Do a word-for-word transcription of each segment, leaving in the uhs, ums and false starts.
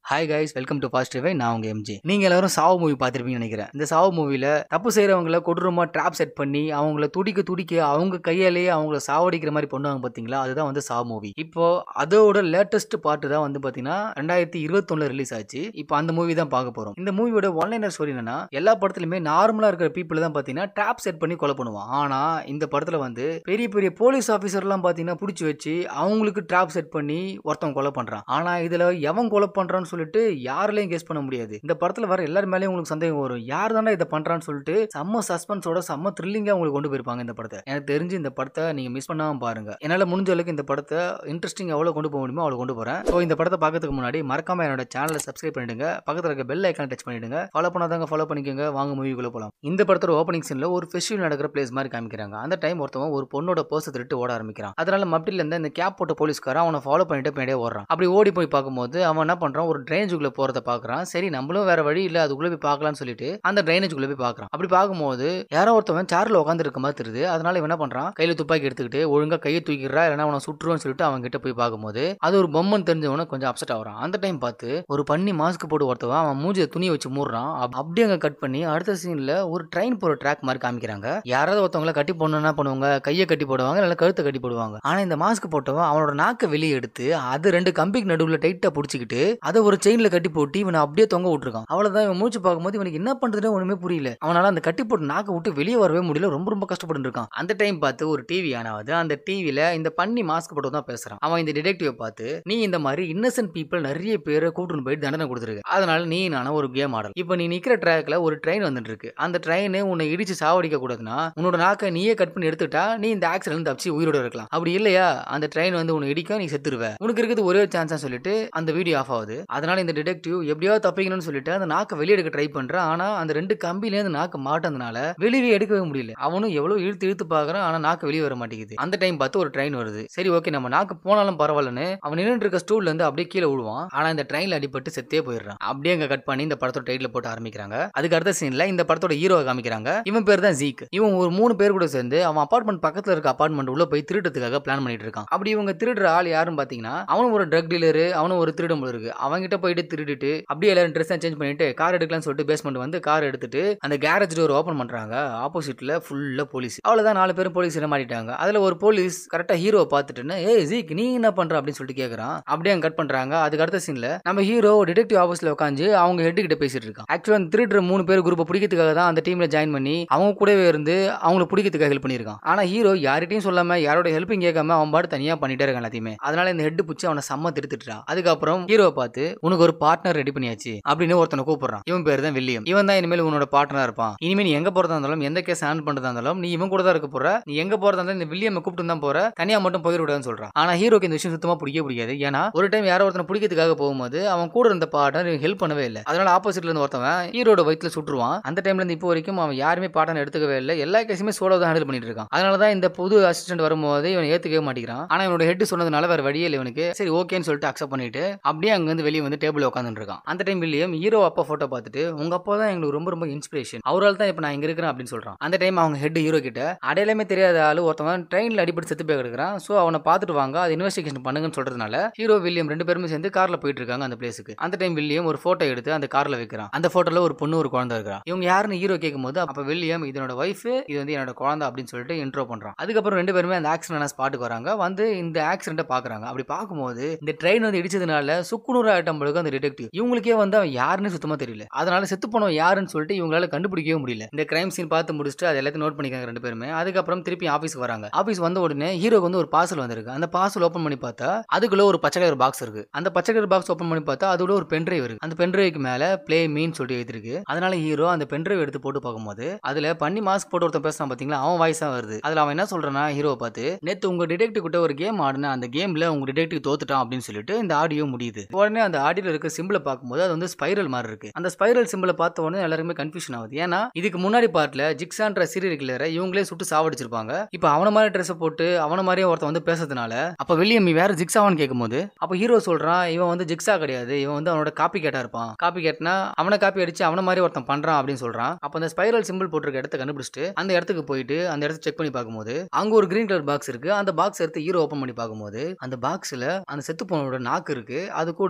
Hi guys, welcome to fast ரிவை. நான் உங்க எம்ஜி. நீங்க எல்லாரும் சாவு மூவி பார்த்திருப்பீங்கன்னு நினைக்கிறேன். இந்த சாவு மூவில தப்பு செய்யறவங்கள கொடூரமா ட்ராப் செட் பண்ணி அவங்கள துடிக்க துடிக்க அவங்க கையாலேயே அவங்கள சாவடிக்கிற மாதிரி பண்ணுவாங்க பாத்தீங்களா? அதுதான் வந்து சாவு மூவி. இப்போ அதோட லேட்டஸ்ட் பார்ட் தான் வந்து பாத்தீங்கன்னா ரெண்டாயிரத்தி இருபத்தி ஒண்ணுல ரிலீஸ் ஆச்சு. இப்போ அந்த மூவி தான் பார்க்க போறோம். இந்த மூவியோட ஒன்லைனர் ஸ்டோரி என்னன்னா, எல்லா படத்துலயுமே நார்மலா இருக்கிற பீப்புள் தான் பாத்தீங்கன்னா ட்ராப் செட் பண்ணி கொலை பண்ணுவான். ஆனா இந்த படத்துல வந்து பெரிய பெரிய போலீஸ் ஆபீசர் எல்லாம் பாத்தீங்கன்னா புடிச்சு வச்சு அவங்களுக்கு ட்ராப் செட் பண்ணி ஒருத்தன் கொலை பண்றான். ஆனா இதுல எவன் கொலை பண்றான்னு சொல்லிட்டு யாராலையும் கெஸ் பண்ண முடியாது. இந்த படத்துல வர எல்லார் மேலயும் உங்களுக்கு சந்தேகம் வரும், யார் தானே இதை பண்றான்னு சொல்லிட்டு செம்ம சஸ்பென்ஸோட செம்ம த்ரில்லிங்கா உங்களுக்கு கொண்டு போயிருப்பாங்க இந்த படத்தை. எனக்கு தெரிஞ்சு இந்த படத்தை நீங்க மிஸ் பண்ணாம பாருங்க. என்னால முடிஞ்ச அளவுக்கு இந்த படத்தை இன்ட்ரெஸ்டிங் எவ்வளவு கொண்டு போக முடியுமோ அவ்வளவு கொண்டு போறேன். ஸோ இந்த படத்தை பார்க்கறதுக்கு முன்னாடி மறக்காம என்னோட சேனலை சப்ஸ்கிரைப் பண்ணிடுங்க, பக்கத்துல இருக்க பெல் ஐக்கான் டச் பண்ணிடுங்க. ஃபாலோ பண்ணாதாங்க ஃபாலோ பண்ணிக்கோங்க. வாங்க மூவிக்குள்ள போலாம். இந்த படத்தோட ஓப்பனிங் சீன்ல ஒரு ஃபெஸ்டிவல் நடக்கிற பிளேஸ் மாதிரி காமிக்கிறாங்க. அந்த டைம் ஒருத்தவன் ஒரு பொண்ணோட பர்ஸ் திருட்டு ஓட ஆரம்பிக்கிறான். அதனால மப்டில இருந்து இந்த கேப் போட்ட போலீஸ்காரன் அவனை ஃபாலோ பண்ணிட்டு பின்னாடியே ஓடுறான். அப்படி ஓடி போய் பார்க்கும்போது அவன் என்ன பண்றான், ஒரு ட்ரைனேஜுக்குள்ள போறத பாக்குறான். சரி, நம்மளும் வேற வழி இல்ல, அதுக்குள்ள போய் பார்க்கலாம்னு சொல்லிட்டு அந்த ட்ரைனேஜுக்குள்ள போய் பார்க்கறான். அப்படி பார்க்கும்போது யாரோ ஒருத்தவன் சேர்ல உட்கார்ந்து இருக்க மாதிரி தெரியுது. அதனால இவன் என்ன பண்றான், கையில துப்பாக்கி எடுத்துக்கிட்டு ஒழுங்கா கையை தூக்கிடுறா, இல்லைன்னா அவனை சுற்றுவான்னு சொல்லிட்டு அவங்க கிட்ட போய் பார்க்கும்போது அது ஒரு பொம்மன் தெரிஞ்சவன கொஞ்சம் அப்செட் ஆகுறான். அந்த டைம் பார்த்து ஒரு பண்ணி மாஸ்க் போட்டு ஒருத்தவன் அவன் மூஞ்சிய துணியை வச்சு மூடுறான். அப்படியே அங்க கட் பண்ணி அடுத்த சீன்ல ஒரு ட்ரெயின் போற ட்ராக் மாதிரி காமிக்கிறாங்க. யாராவது ஒருத்தவங்களை கட்டி போடணும் என்ன பண்ணுவாங்க, கையை கட்டி போடுவாங்க, இல்ல கழுத்தை கட்டி போடுவாங்க. ஆனா இந்த மாஸ்க் போட்டவன் அவனோட நாக்க வெளியே எடுத்து அது ரெண்டு கம்பிக்கு நடுவுல டைட்டா புடிச்சுக்கிட்டு அதை ஒரு செயின்ல கட்டி போட்டு இவனை அப்படியே தொங்க விட்டுருக்கான். அவ்வளவுதான். இவன் மூச்சு பார்க்கும்போது இவனுக்கு என்ன பண்றதுன்னு ஒண்ணுமே புரியல. அவனால அந்த கட்டி போட்டு நாக்க விட்டு வெளியே வரவே முடியல. ரொம்ப ரொம்ப கஷ்டப்பட்டு இருக்கான். அந்த டைம் பார்த்து ஒரு டிவி ஆனாவது அந்த டிவில இந்த பண்ணி மாஸ்க் போட்டு தான் பேசுறான். அவன் இந்த டிடெக்டிவ் பார்த்து, நீ இந்த மாதிரி இன்னசென்ட் பீப்புள் நிறைய பேரை கூட்டிட்டு போயிட்டு தண்டனை கொடுத்துருக்கு, அதனால நீ நான ஒரு கேம் ஆடல். இப்போ நீ நிக்கிற ட்ராக்ல ஒரு ட்ரெயின் வந்துட்டு இருக்கு. அந்த ட்ரெயின் உன்னை இடிச்சு சாவடிக்க கூடாதுன்னா உன்னோட நாக்க நீயே கட் பண்ணி எடுத்துட்டா நீ இந்த ஆக்சிடென்ட் தப்பிச்சு உயிரோட இருக்கலாம். அப்படி இல்லையா அந்த ட்ரெயின் வந்து உன்னை இடிக்க, நீ செத்துருவ. உனக்கு இருக்கிறது ஒரே சான்ஸ் சொல்லிட்டு அந்த வீடியோ ஆஃப் ஆகுது. அதனால இந்த டிடெக்டிவ் எப்படியாவது தப்பிக்கணும்னு சொல்லிட்டு அந்த நாக்க வெளியே எடுக்க ட்ரை பண்றான். ஆனா அந்த ரெண்டு கம்பில இருந்து நாக்க மாட்டதுனால வெளியே எடுக்கவே முடியல. அவனும் எவ்வளவு இழுத்து இழுத்து பாக்குறான், ஆனா நாக்க வெளியே வர மாட்டேங்குது. அந்த டைம் பார்த்து ஒரு ட்ரெயின் வருது. சரி, ஓகே, நம்ம நாக்கு போனாலும் பரவாயில்லன்னு அவன் நின்று இருக்க ஸ்டூல்ல இருந்து அப்படியே கீழே விழுவான். ஆனா இந்த ட்ரெயின்ல அடிபட்டு செத்தே போயிடுறான். அப்படியே அங்க கட் பண்ணி இந்த படத்தோட டைட்டில் போட்டு ஆரம்பிக்கிறாங்க. அதுக்கு அடுத்த சீன்ல இந்த படத்தோட ஹீரோவை காமிக்கிறாங்க. இவன் பேர் தான் ஜீக். இவன் ஒரு மூணு பேர் கூட சேர்ந்து அவன் அபார்ட்மெண்ட் பக்கத்துல இருக்க அபார்ட்மெண்ட் உள்ள போய் திருடுறதுக்காக பிளான் பண்ணிட்டு இருக்கான். அப்படி இவங்க திருடுற ஆள் யாருன்னு பாத்தீங்கன்னா, அவனும் ஒரு ட்ரக் டீலரு, அவனும் ஒரு திருடம் இருக்கு. அவங்க கிட்ட போயிட்டு திருடிட்டு அப்படியே எல்லாரும் ட்ரெஸ் சேஞ்ச் பண்ணிட்டு கார் எடுக்கலாம்னு சொல்லிட்டு பேஸ்மெண்ட் வந்து கார் எடுத்துட்டு அந்த கேரேஜ் டோர் ஓபன் பண்றாங்க. ஆப்போசிட்ல ஃபுல்லா போலீஸ். அவ்வளவுதான், நாலு பேரும் போலீஸ் மாட்டிட்டாங்க. அதுல ஒரு போலீஸ் கரெக்டா ஹீரோ பார்த்துட்டு, ஏய் ஜீக், நீ என்ன பண்ற அப்படின்னு சொல்லிட்டு கேக்குறான். அப்படியே கட் பண்றாங்க. அதுக்கு அடுத்த சீன்ல நம்ம ஹீரோ டிடெக்டிவ் ஆபீஸ்ல உட்காந்து அவங்க ஹெட் கிட்ட பேசிட்டு இருக்கான். ஆக்சுவலா அந்த திருடுற மூணு பேர் குரூப்பை பிடிக்கிறதுக்காக தான் அந்த டீம்ல ஜாயின் பண்ணி அவங்க கூடவே இருந்து அவங்களை பிடிக்கிறதுக்காக ஹெல்ப் பண்ணிருக்கான். ஆனா ஹீரோ யார்கிட்டையும் சொல்லாம யாரோட ஹெல்ப்பும் கேட்காம அவன் பாட்டு தனியா பண்ணிட்டே இருக்கான் எல்லாத்தையுமே. அதனால இந்த ஹெட் பிடிச்சி அவனை செம்ம திருத்துட்டான். அதுக்கப்புறம் ஹீரோவை பார்த்து, உனக்கு ஒரு பார்ட்னர் ரெடி பண்ணியாச்சு அப்படின்னு ஒருத்தனை கூப்பிடுறான். இவன் பேர் தான் வில்லியம். இவன் தான் இனிமேல் உன்னோட பார்ட்னரா இருப்பான். இனிமேல் நீ எங்க போறதா இருந்தாலும், எந்த கேஸ் ஹேண்டில் பண்றதா இருந்தாலும் நீ இவன் கூட தான் இருக்க போற. நீ எங்க போறதா இருந்தாலும் இந்த வில்லியம் கூப்பிட்டு தான் போற, தனியா மட்டும் போயிடாதுன்னு சொல்றான். ஆனா ஹீரோக்கு இந்த விஷயம் சுத்தமா பிடிக்க பிடிக்காது. ஏன்னா ஒரு டைம் யாரோ ஒருத்தனை பிடிக்கிறதுக்காக போகும்போது அவன் கூட இருந்த பார்ட்னர் ஹெல்ப் பண்ணவே இல்லை. அதனால ஆப்போசிட்ல இருந்து ஒருத்தவன் ஹீரோட வயித்துல சுட்டுருவான். அந்த டைம்ல இருந்து இப்போ வரைக்கும் அவன் யாருமே பார்ட்னர் எடுத்துக்கவே இல்லை. எல்லா கேஸுமே சோலோ தான் ஹேண்டில் பண்ணிட்டு இருக்கான். அதனாலதான் இந்த புது அசிஸ்டன்ட் வரும்போது இவன் ஏத்துக்கவே மாட்டேங்கிறான். ஆனா இவனோட ஹெட் சொன்னதுனால வேற வழியே இல்லை இவனுக்கு. சரி, ஓகேன்னு சொல்லிட்டு அக்செப்ட் பண்ணிட்டு அப்படியே அங்க வந்து வெளியே வந்து டேபிள் உட்காந்துட்டு இருக்கான். அந்த டைம் வில்லியம் ஹீரோ அப்பா போட்டோ பார்த்துட்டு, உங்க அப்பா தான் எங்களுக்கு ரொம்ப ரொம்ப இன்ஸ்பிரேஷன், அவரால் தான் இப்ப நான் இங்க இருக்கிறேன் அப்படின்னு சொல்றான். அந்த டைம் அவங்க ஹெட் ஹீரோ கிட்ட, அடையாளமே தெரியாத ஆளு ஒருத்தவன் ட்ரெயின்ல அடிபட்டு செத்து போய் கிடக்குறான், சோ அவனை பார்த்துட்டு வாங்க, அது இன்வெஸ்டிகேஷன் பண்ணுங்கன்னு சொல்றதுனால ஹீரோ வில்லியம் ரெண்டு பேருமே சேர்ந்து கார்ல போயிட்டு இருக்காங்க அந்த பிளேஸுக்கு. அந்த டைம் வில்லியம் ஒரு போட்டோ எடுத்து அந்த கார்ல வைக்கிறான். அந்த போட்டோல ஒரு பொண்ணு ஒரு குழந்தை இருக்கிறான். இவங்க யாருன்னு ஹீரோ கேட்கும் போது அப்ப வில்லியம், இதனோட வைஃப், இது வந்து என்னோட குழந்தை அப்படின்னு சொல்லிட்டு இன்ட்ரோ பண்றான். அதுக்கப்புறம் ரெண்டு பேருமே அந்த ஆக்சிடென்ட் ஸ்பாட்டுக்கு வராங்க. வந்து இந்த ஆக்சிடென்ட்டை பாக்குறாங்க. அப்படி பார்க்கும்போது இந்த ட்ரெயின் வந்து இடிச்சதுனால சுக்குநூறு ஐட்டம் அந்த டிடெக்டிவ் இவங்களுக்கே வந்து அவன் யாருன்னு சுத்தமா தெரியல. அதனால செத்து போனவன் யாருன்னு சொல்லிட்டு இவங்களால கண்டுபிடிக்கவே முடியல. இந்த கிரைம் சீன் பார்த்து முடிச்சுட்டு அது எல்லாத்தையும் நோட் பண்ணிக்காங்க ரெண்டு பேருமே. அதுக்கப்புறம் திருப்பி ஆபீஸ்க்கு வராங்க. ஆபீஸ் வந்த உடனே ஹீரோக்கு வந்து ஒரு பார்சல் வந்திருக்கு. அந்த பார்சல் ஓபன் பண்ணி பார்த்தா அதுக்குள்ள ஒரு பச்சை கலர் பாக்ஸ் இருக்கு. அந்த பச்சை கலர் பாக்ஸ் ஓபன் பண்ணி பார்த்தா அதுல ஒரு பென்ட்ரைவ் இருக்கு. அந்த பென்ட்ரைவ்க்கு மேல ப்ளே மீன் சொல்லிட்டு எழுதிருக்கு. அதனால ஹீரோ அந்த பென்ட்ரைவ் எடுத்து போட்டு பார்க்கும்போது அதுல பண்ணி மாஸ்க் போட்டு ஒருத்தன் பேசுறான் பாத்தீங்களா, அவன் வாய்ஸ் தான் வருது. அதுல அவன் என்ன சொல்றானா, ஹீரோவை பார்த்து, நேத்து உங்க டிடெக்டிவ் கிட்ட ஒரு கேம் ஆடுன, அந்த கேம்ல உங்க டிடெக்டிவ் தோத்துட்டான் அப்படின்னு சொல்லிட்டு இந்த ஆடியோ முடியுது. உடனே அந்த ஆடியோல இருக்க சிம்பிளை பார்க்கும்போது அது வந்து ஸ்பைரல் மாதிரி இருக்கு. அந்த ஸ்பைரல் சிம்பிளை பார்த்த உடனே எல்லாருமே கன்ஃபியூஷன் ஆகுது. ஏன்னா இதுக்கு முன்னாடி பார்ட்ல ஜிக்ஸான்ற சீரியல் கில்லரை இவங்களே சுட்டு சாவடிச்சிருப்பாங்க. இப்போ அவன மாதிரி ட்ரெஸ் போட்டு அவன மாதிரியே ஒருத்தன் வந்து பேசுறதுனால அப்ப வில்லியம் வேற ஜிக்ஸாவான்னு கேட்கும்போது அப்ப ஹீரோ சொல்றான், இவன் வந்து ஜிக்ஸா கிடையாது, இவன் வந்து அவனோட காப்பி கேட்டா இருப்பான். காப்பி கேட்னா அவனை காப்பி அடிச்சு அவன மாதிரி ஒருத்தன் பண்றான் அப்படின்னு சொல்றான். அப்ப அந்த ஸ்பைரல் சிம்பிள் போட்டிருக்க இடத்த கண்டுபிடிச்சிட்டு அந்த இடத்துக்கு போயிட்டு அந்த இடத்த செக் பண்ணி பார்க்கும்போது அங்க ஒரு கிரீன் கலர் பாக்ஸ் இருக்கு. அந்த பாக்ஸ் எடுத்து ஹீரோ ஓபன் பண்ணி பார்க்கும்போது அந்த பாக்ஸ்ல அந்த செத்து போனோட நாக்கு இருக்கு. அது கூடவே அவனோட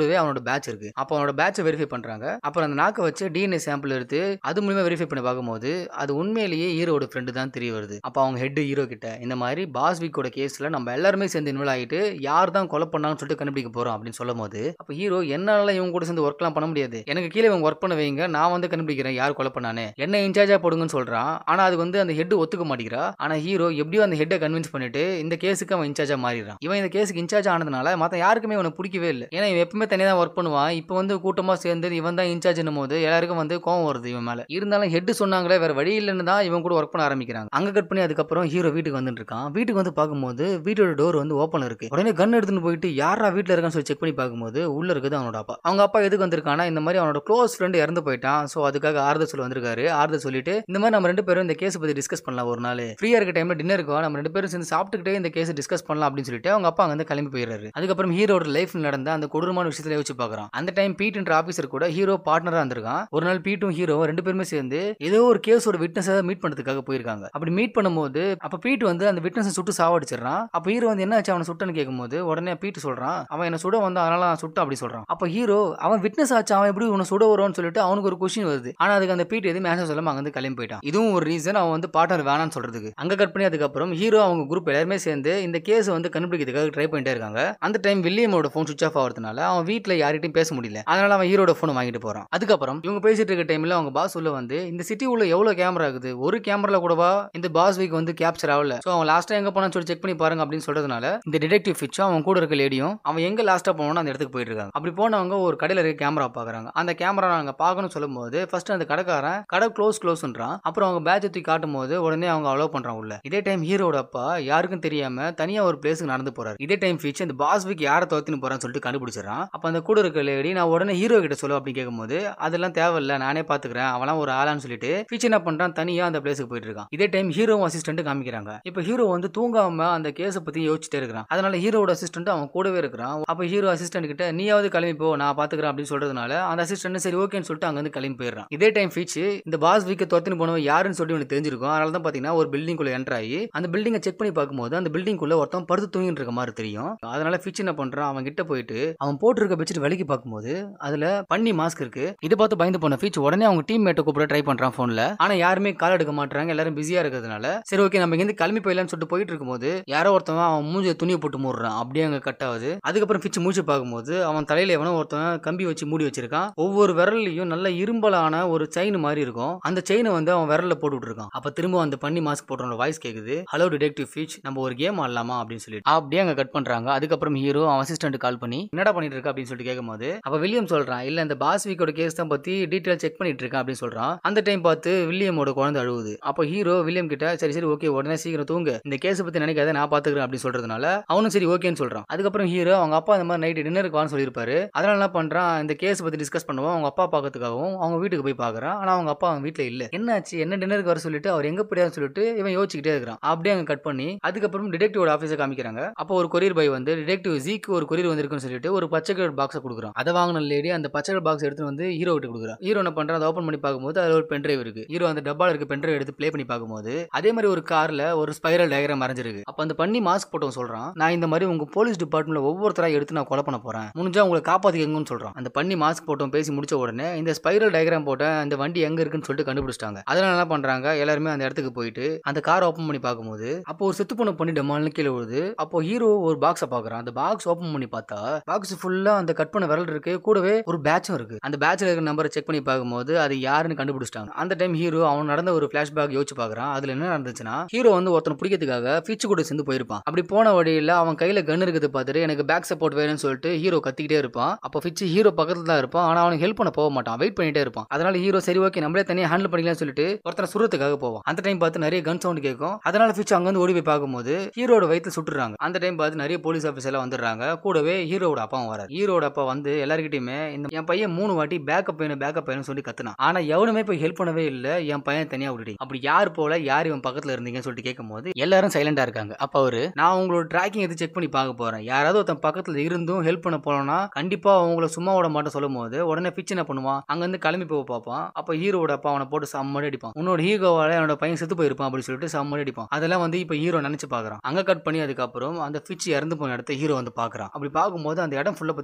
பேட்ச் இருக்கு. அப்போ அவனோட பேட்சை வெரிஃபை பண்றாங்க. அப்புறம் அந்த நாக்கை வச்சு டிஎன்ஏ சாம்பிள் எடுத்து அது மூலமா வெரிஃபை பண்ணி பார்க்கும்போது அது உண்மையிலேயே ஹீரோட ஃப்ரெண்டு தான் தெரிய வருது. அப்போ அவங்க ஹெட் ஹீரோ கிட்ட இந்த மாதிரி பாஸ்விக்கோட கேஸ்ல நம்ம எல்லாருமே சேர்ந்து இன்வால்வ் ஆகிட்டு யார் தான் கொலை பண்ணான்னு சொல்லிட்டு கண்டுபிடிக்க போறோம் அப்படின்னு சொல்லும் போது அப்போ ஹீரோ என்னால இவங்க கூட சேர்ந்து ஒர்க்லாம் பண்ண முடியாது, எனக்கு கீழே இவங்க ஒர்க் பண்ண வைங்க, நான் வந்து கண்டுபிடிக்கிறேன் யார் கொலை பண்ணானே, என்ன இன்சார்ஜா போடுங்கன்னு சொல்றான். ஆனா அது வந்து அந்த ஹெட் ஒத்துக்க மாட்டேங்கிறா. ஆனா ஹீரோ எப்படியோ அந்த ஹெட்டை கன்வின்ஸ் பண்ணிட்டு இந்த கேஸுக்கு அவன் இன்சார்ஜா மாறிடுறான். இவன் இந்த கேஸுக்கு இன்சார்ஜ் ஆனதுனால மத்த யாருக்குமே இவனை பிடிக்கவே இல்லை. ஏன்னா இவன் எப்பவுமே தனியா தான் ஒர்க் பண்ணுவான். இப்போ வந்து கூட்டமா சேர்ந்து இவன் தான் இன்சார்ஜ் போது எல்லாருக்கும் வந்து கோவம் வருது இவன் மேல. இருந்தாலும் ஹெட் சொன்னாங்களே வேற வழி இல்லைன்னு தான் இவன் கூட ஒர்க் பண்ண ஆரம்பிக்கிறாங்க. அங்க கட் பண்ணி அதுக்கப்புறம் ஹீரோ வீட்டுக்கு வந்துட்டு இருக்கான். வீட்டுக்கு வந்து பார்க்கும்போது வீட்டோட டோர் வந்து ஓப்பன் இருக்கு. உடனே கன் எடுத்துட்டு போயிட்டு யாரா வீட்டுல இருக்கான்னு சொல்லி செக் பண்ணி பார்க்கும்போது உள்ள இருக்குது அவனோட அப்பா. அவங்க அப்பா எதுக்கு வந்திருக்கானா இந்த மாதிரி அவனோட க்ளோஸ் ஃப்ரெண்ட் இறந்து போயிட்டான், சோ அதுக்காக ஆறுதல் சொல்ல வந்திருக்காரு. ஆறுதல் சொல்லிட்டு இந்த மாதிரி நம்ம ரெண்டு பேரும் இந்த கேஸ் பத்தி டிஸ்கஸ் பண்ணலாம், ஒரு நாள் ஃப்ரீயா இருக்க டைம்ல டின்னருக்கு நம்ம ரெண்டு பேரும் சேர்ந்து சாப்பிட்டுக்கிட்டே இந்த கேஸ் டிஸ்கஸ் பண்ணலாம் அப்படின்னு சொல்லிட்டு அவங்க அப்பா அங்க கிளம்பி போயிடுறாரு. அதுக்கப்புறம் ஹீரோட லைஃப்ல நடந்த அந்த கொடூரமான விஷயத்துல யோசிச்சு பார்க்கறான். அந்த டைம் பீட் என்ற ஆபீசர் கூட ஹீரோ பார்ட்னரா இருந்திருக்கான். ஒரு நாள் பீட்டும் ஹீரோ ரெண்டு பேருமே சேர்ந்து ஏதோ ஒரு கேஸோட விட்னஸை மீட் பண்றதுக்காக போயிருக்காங்க. அப்படி மீட் பண்ணும்போது அப்ப பீட் வந்து அந்த விட்னஸை சுட்டு சாவடிச்சிடறான். அப்ப ஹீரோ வந்து என்ன ஆச்சு அவனை சுட்டன்னு கேட்கும்போது உடனே பீட் சொல்றான் அவன் என்ன சுட வந்து அதனால நான் சுட்ட அப்படி சொல்றான். அப்ப ஹீரோ அவன் விட்னஸ் ஆச்சு அவன் எப்படி உன்னை சுட வரும்னு சொல்லிட்டு அவனுக்கு ஒரு கொஸ்டின் வருது. ஆனா அதுக்கு அந்த பீட் எதுவும் ஆன்சர் சொல்லாம அங்க வந்து கிளம்பி போயிட்டான். இதுவும் ஒரு ரீசன் அவன் வந்து பார்ட்னர் வேணான்னு சொல்றதுக்கு. அங்க கட் பண்ணி அதுக்கப்புறம் ஹீரோ அவங்க குரூப் எல்லாருமே சேர்ந்து இந்த கேஸ் வந்து கண்டுபிடிக்கிறதுக்காக ட்ரை பண்ணிட்டே இருக்காங்க. அந்த டைம் வில்லியமோட போன் சுவிட்ச் ஆஃப் ஆகிறதுனால அவன் வீட்டுல யார்கிட்டயும் பேச முடியல. அதனால அவன் ஹீரோட போன் வாங்கிட்டு போறான். அதுக்கப்புறம் இவங்க பேசிட்டு இருக்க டைம்ல அவங்க பாஸ் உள்ள வந்து இந்த சிட்டி உள்ள எவ்வளவு கேமரா இருக்குது, ஒரு கேமரால கூடவா இந்த பாஸ் வீக் வந்து கேப்சர் ஆகல, சோ அவன் லாஸ்டா எங்க போனான்னு சொல்லி செக் பண்ணி பாருங்க அப்படின்னு சொல்றதுனால இந்த டிடெக்டிவ் ஃபிட்சும் அவன் கூட இருக்க லேடியும் அவன் எங்க லாஸ்டா போனோம்னு அந்த இடத்துக்கு போயிட்டு இருக்காங்க. அப்படி போனவங்க ஒரு கடையில இருக்க கேமரா பாக்குறாங்க. அந்த கேமரா நாங்க பாக்கணும்னு சொல்லும் போது ஃபர்ஸ்ட் அந்த கடைக்காரன் கடை க்ளோஸ் க்ளோஸ்ன்றான். அப்புறம் அவங்க பேட்ச் தூக்கி காட்டும் போது உடனே அவங்க அலோவ் பண்றாங்க உள்ள. இதே டைம் ஹீரோட அப்பா யாருக்கும் தெரியாம தனியா ஒரு பிளேஸ்க்கு நடந்து போறாரு. இதே டைம் ஃபிட்ச் இந்த பாஸ் வீக் யாரை தோத்தின்னு போறான்னு சொல்லிட்டு கண்டுபிடிச்சிடறான். அப்ப அந்த கூட இருக்க லேடி நான் உடனே ஹீரோ கிட்ட சொல்ல அப்படின்னு கேட்கும்போது அதெல்லாம் தேவையில்ல நானே பாத்துக்கிறேன் அவெல்லாம் ஒரு ஆளான்னு சொல்லிட்டு ஃபிட்ச் என்ன பண்றான் தனியா அந்த பிளேஸ்க்கு போயிட்டு இருக்கான். இதே டைம் ஹீரோவும் அசிஸ்டன்ட் காமிக்கிறாங்க. இப்ப ஹீரோ வந்து தூங்காம அந்த கேஸை பத்தி யோசிச்சுட்டே இருக்கிறான். அதனால ஹீரோட அசிஸ்டன்ட் அவன் கூடவே இருக்கிறான். அப்ப ஹீரோ அசிஸ்டன்ட் கிட்ட நீயாவது கிளம்பி போ நான் பாத்துக்கிறேன் அப்படின்னு சொல்றதுனால அந்த அசிஸ்டன்ட் சரி ஓகேன்னு சொல்லிட்டு அங்க வந்து கிளம்பி போயிடுறான். இதே டைம் ஃபிட்ச் இந்த பாஸ் வீக்க தோத்தின்னு போனவன் யாருன்னு சொல்லி உனக்கு தெரிஞ்சிருக்கும். அதனால தான் பாத்தீங்கன்னா ஒரு பில்டிங் குள்ள என்டர் ஆகி அந்த பில்டிங்கை செக் பண்ணி பார்க்கும்போது அந்த பில்டிங் குள்ள ஒருத்தன் படுத்து தூங்கிட்டு இருக்க மாதிரி தெரியும். அதனால ஃபிட்ச் என்ன பண்றான் அவன் கிட்ட போயிட்டு அவன் போட்டு இருக்க பெட்ஷீட் விலைக்கு பார்க்கும்போது அதுல பண்ணி மாஸ்க் இருக்கு. இதை பார்த்து பயந்து போன ஃபிட்ச் உடனே அவங்க டீம் மேட்டை கூப்பிட ட்ரை பண்றான் போன்ல. ஆனா யாருமே கால் எடுக்க மாட்டாங்க, எல்லாரும் பிஸியா இருக்கிறதுனால சரி ஓகே நம்ம இங்க கிளம்பி போயிடலாம்னு சொல்லிட்டு போயிட்டு இருக்கும்போது யாரோ ஒருத்தவன் அவன் மூஞ்சில துணியை போட்டு மூடுறான். அப்படியே அங்க கட் ஆகுது. அதுக்கப்புறம் ஃபிட்ச் மூச்சு பார்க்கும்போது அவன் தலையில எவனோ ஒருத்தவன் கம்பி வச்சு மூடி வச்சிருக்கான். ஒவ்வொரு விரல்லையும் நல்ல இரும்பலான ஒரு செயின் மாதிரி இருக்கும். அந்த செயினை வந்து அவன் விரல்ல போட்டு விட்டுருக்கான். அப்ப திரும்ப அந்த பண்ணி மாஸ்க் போட்டவனோட வாய்ஸ் கேக்குது, ஹலோ டிடெக்டிவ் ஃபிட்ச் நம்ம ஒரு கேம் ஆடலாமா அப்படின்னு சொல்லிட்டு அப்படியே அங்க கட் பண்றாங்க. அதுக்கப்புறம் ஹீரோ அவன் அசிஸ்டன்ட் கால் பண்ணி என்னடா பண்ணிட்டு இருக்க அப்படின்னு சொல்லிட்டு கேட்கும்போது அப்ப வில்லியம் சொல்றான் இல்ல இந்த பாஸ் வீக்கோட கேஸ் தான் பத்தி டீடைல் செக் பண்ணிட்டு இருக்கேன் அப்படின்னு சொல்றான். அந்த டைம் பார்த்து வில்லியமோட குழந்தை அழுவுது. அப்ப ஹீரோ வில்லியம் கிட்ட சரி சரி ஓகே உடனே சீக்கிரம் தூங்க இந்த கேஸ் பத்தி நினைக்காத நான் பாத்துக்கிறேன் அப்படின்னு சொல்றதுனால அவனும் சரி ஓகேன்னு சொல்றான். அதுக்கப்புறம் ஹீரோ அவங்க அப்பா இந்த மாதிரி நைட் டின்னருக்கு வான்னு சொல்லியிருப்பாரு. அதனால என்ன பண்றான் இந்த கேஸ் பத்தி டிஸ்கஸ் பண்ணுவோம் அவங்க அப்பா பாக்கிறதுக்காகவும் அவங்க வீட்டுக்கு போய் பாக்குறான். ஆனா அவங்க அப்பா அவங்க வீட்டுல இல்ல. என்னாச்சு என்ன டின்னருக்கு வர சொல்லிட்டு அவர் எங்க போயிடான்னு சொல்லிட்டு இவன் யோசிச்சுக்கிட்டே இருக்கிறான். அப்படியே அங்க கட் பண்ணி அதுக்கப்புறம் டிடெக்டிவோட ஆபீஸை காமிக்கிறாங்க. அப்போ ஒரு கொரியர் பாய் வந்து டிடெக்டிவ் ஜீக்கு ஒரு கொரியர் வந்திருக்குன்னு சொல்லிட்டு ஒரு பச்சை கலர் பாக்ஸை கொடுக்குறான். அதை வாங்கின லேடி அந்த பச்சை கலர் பாக்ஸ் எடுத்து வந்து ஹீரோ கிட்ட கொடுக்குறான். ஹீரோ என்ன பண்றான் அதை ஓபன் பண்ணி பார்க்கும்போது அதுல ஒரு பென்ட்ரைவ் இருக்கு. ஹீரோ அந்த டப்பால இருக்க பென்ட்ரைவ் எடுத்து ப்ளே பண்ணி பார்க்கும்போது அதே மாதிரி ஒரு கார்ல ஒரு ஸ்பைரல் டயக்ராம் மறைஞ்சிருக்கு. அப்ப அந்த பண்ணி மாஸ்க் போட்டவன் சொல்றான் நான் இந்த மாதிரி உங்க போலீஸ் டிபார்ட்மெண்ட்ல ஒவ்வொருத்தரா எடுத்து நான் கொலை பண்ண போறேன், முடிஞ்சா உங்களை காப்பாத்திக்கங்கன்னு சொல்றான். அந்த பண்ணி மாஸ்க் போட்டவன் பேசி முடிச்ச உடனே இந்த ஸ்பைரல் டயக்ராம் போட்ட அந்த வண்டி எங்க இருக்குன்னு சொல்லிட்டு கண்டுபிடிச்சிட்டாங்க. அதனால என்ன பண்றாங்க எல்லாருமே அந்த இடத்துக்கு போயிட்டு அந்த காரை ஓபன் பண்ணி பார்க்கும்போது அப்போ ஒரு செத்து போன பண்ணி டமால்னு கீழே விழுது. அப்போ ஹீரோ ஒரு பாக்ஸை பாக்குறான். அந்த பாக்ஸ் ஓபன் பண்ணி பார்த்தா பாக்ஸ் ஃபுல்லா அந்த கட் பண்ண விரல் இருக்கு, கூடவே ஒரு பேட்சும் இருக்கு. அந்த பேட்ச்ல இருக்கிற நம்பரை செக் பண்ணி பார்க்கும்போது அது யாருன்னு கண்டுபிடிச்சிட்டாங்க. அந்த டைம் ஹீரோ அவன் நடந்த ஒரு பிளாஷ்பேக் யோசிச்சு பாக்குறான். அதுல என்ன நடந்துச்சுன்னா ஹீரோ வந்து ஒருத்தனை பிடிக்கிறதுக்காக ஃபிட்ச் கூட சேர்ந்து போயிருப்பான். அப்படி போன வழியில அவன் கையில கன் இருக்குது பார்த்துட்டு எனக்கு பேக் சப்போர்ட் வேணும்னு சொல்லிட்டு ஹீரோ கத்திக்கிட்டே இருப்பான். அப்போ ஃபிட்ச் ஹீரோ பக்கத்துல தான் இருப்பான். ஆனா அவனுக்கு ஹெல்ப் பண்ண போக மாட்டான், வெயிட் பண்ணிட்டே இருப்பான். அதனால ஹீரோ சரி ஓகே நம்மளே தனியா ஹேண்டில் பண்ணிக்கலாம்னு சொல்லிட்டு ஒருத்தனை சுரத்துக்காக போவான். அந்த டைம் பார்த்து நிறைய கன் சவுண்ட் கேட்கும். அதனால ஃபிட்ச் அங்க வந்து ஓடி போய் பார்க்கும்போது ஹீரோட வயிற்று சுட்டுறாங்க. அந்த டைம் பார்த்து நிறைய போலீஸ் ஆஃபீஸர் எல்லாம் வந்துடுறாங்க. கூடவே ஹீரோட அப்பாவும் வராரு. ஹீரோட அப்பா வந்து எல்லாருக்கிட்டையுமே இந்த என் பையன் மூணு வாட்டி பேக்கப் வேணும் பேக்கப் வேணும்னு சொல்லி கத்துனான். ஆனா எவனுமே போய் ஹெல்ப் பண்ணவே இல்ல, என் பையன் தனியா விட்டுட்டீங்க. அப்படி யார் போல யார் இவன் பக்கத்துல இருந்தீங்கன்னு சொல்லிட்டு கேட்கும்போது எல்லாரும் சைலண்டா இருக்காங்க. அப்ப அவரு நான் உங்களோட ட்ராக்கிங் எது செக் பண்ணி பார்க்க போறேன், யாராவது ஒருத்தன் பக்கத்துல இருந்தும் ஹெல்ப் பண்ண போனா கண்டிப்பா அவங்கள சும்மா விட மாட்டேன் சொல்லும் போது உடனே ஃபிட்ச் என்ன பண்ணுவான் அங்க இருந்து கிளம்பி போக பார்ப்பான். அப்ப ஹீரோட அப்பா அவனை போட்டு செம்மடி அடிப்பான். உன்னோட ஹீரோவால என்னோட பையன் செத்து போயிருப்பான் அப்படின்னு சொல்லிட்டு செம்மடி அடிப்பான். அதெல்லாம் வந்து இப்ப ஹீரோ நினைச்சு பாக்குறான். அங்க கட் பண்ணி அதுக்கப்புறம் அந்த ஃபிட்ச் இறந்து போன இடத்த ஹீரோ வந்து பாக்குறான். அப்படி பார்க்கும்போது அந்த இடம் ஃபுல்லா பாத்தீங்கன்னா பிளட்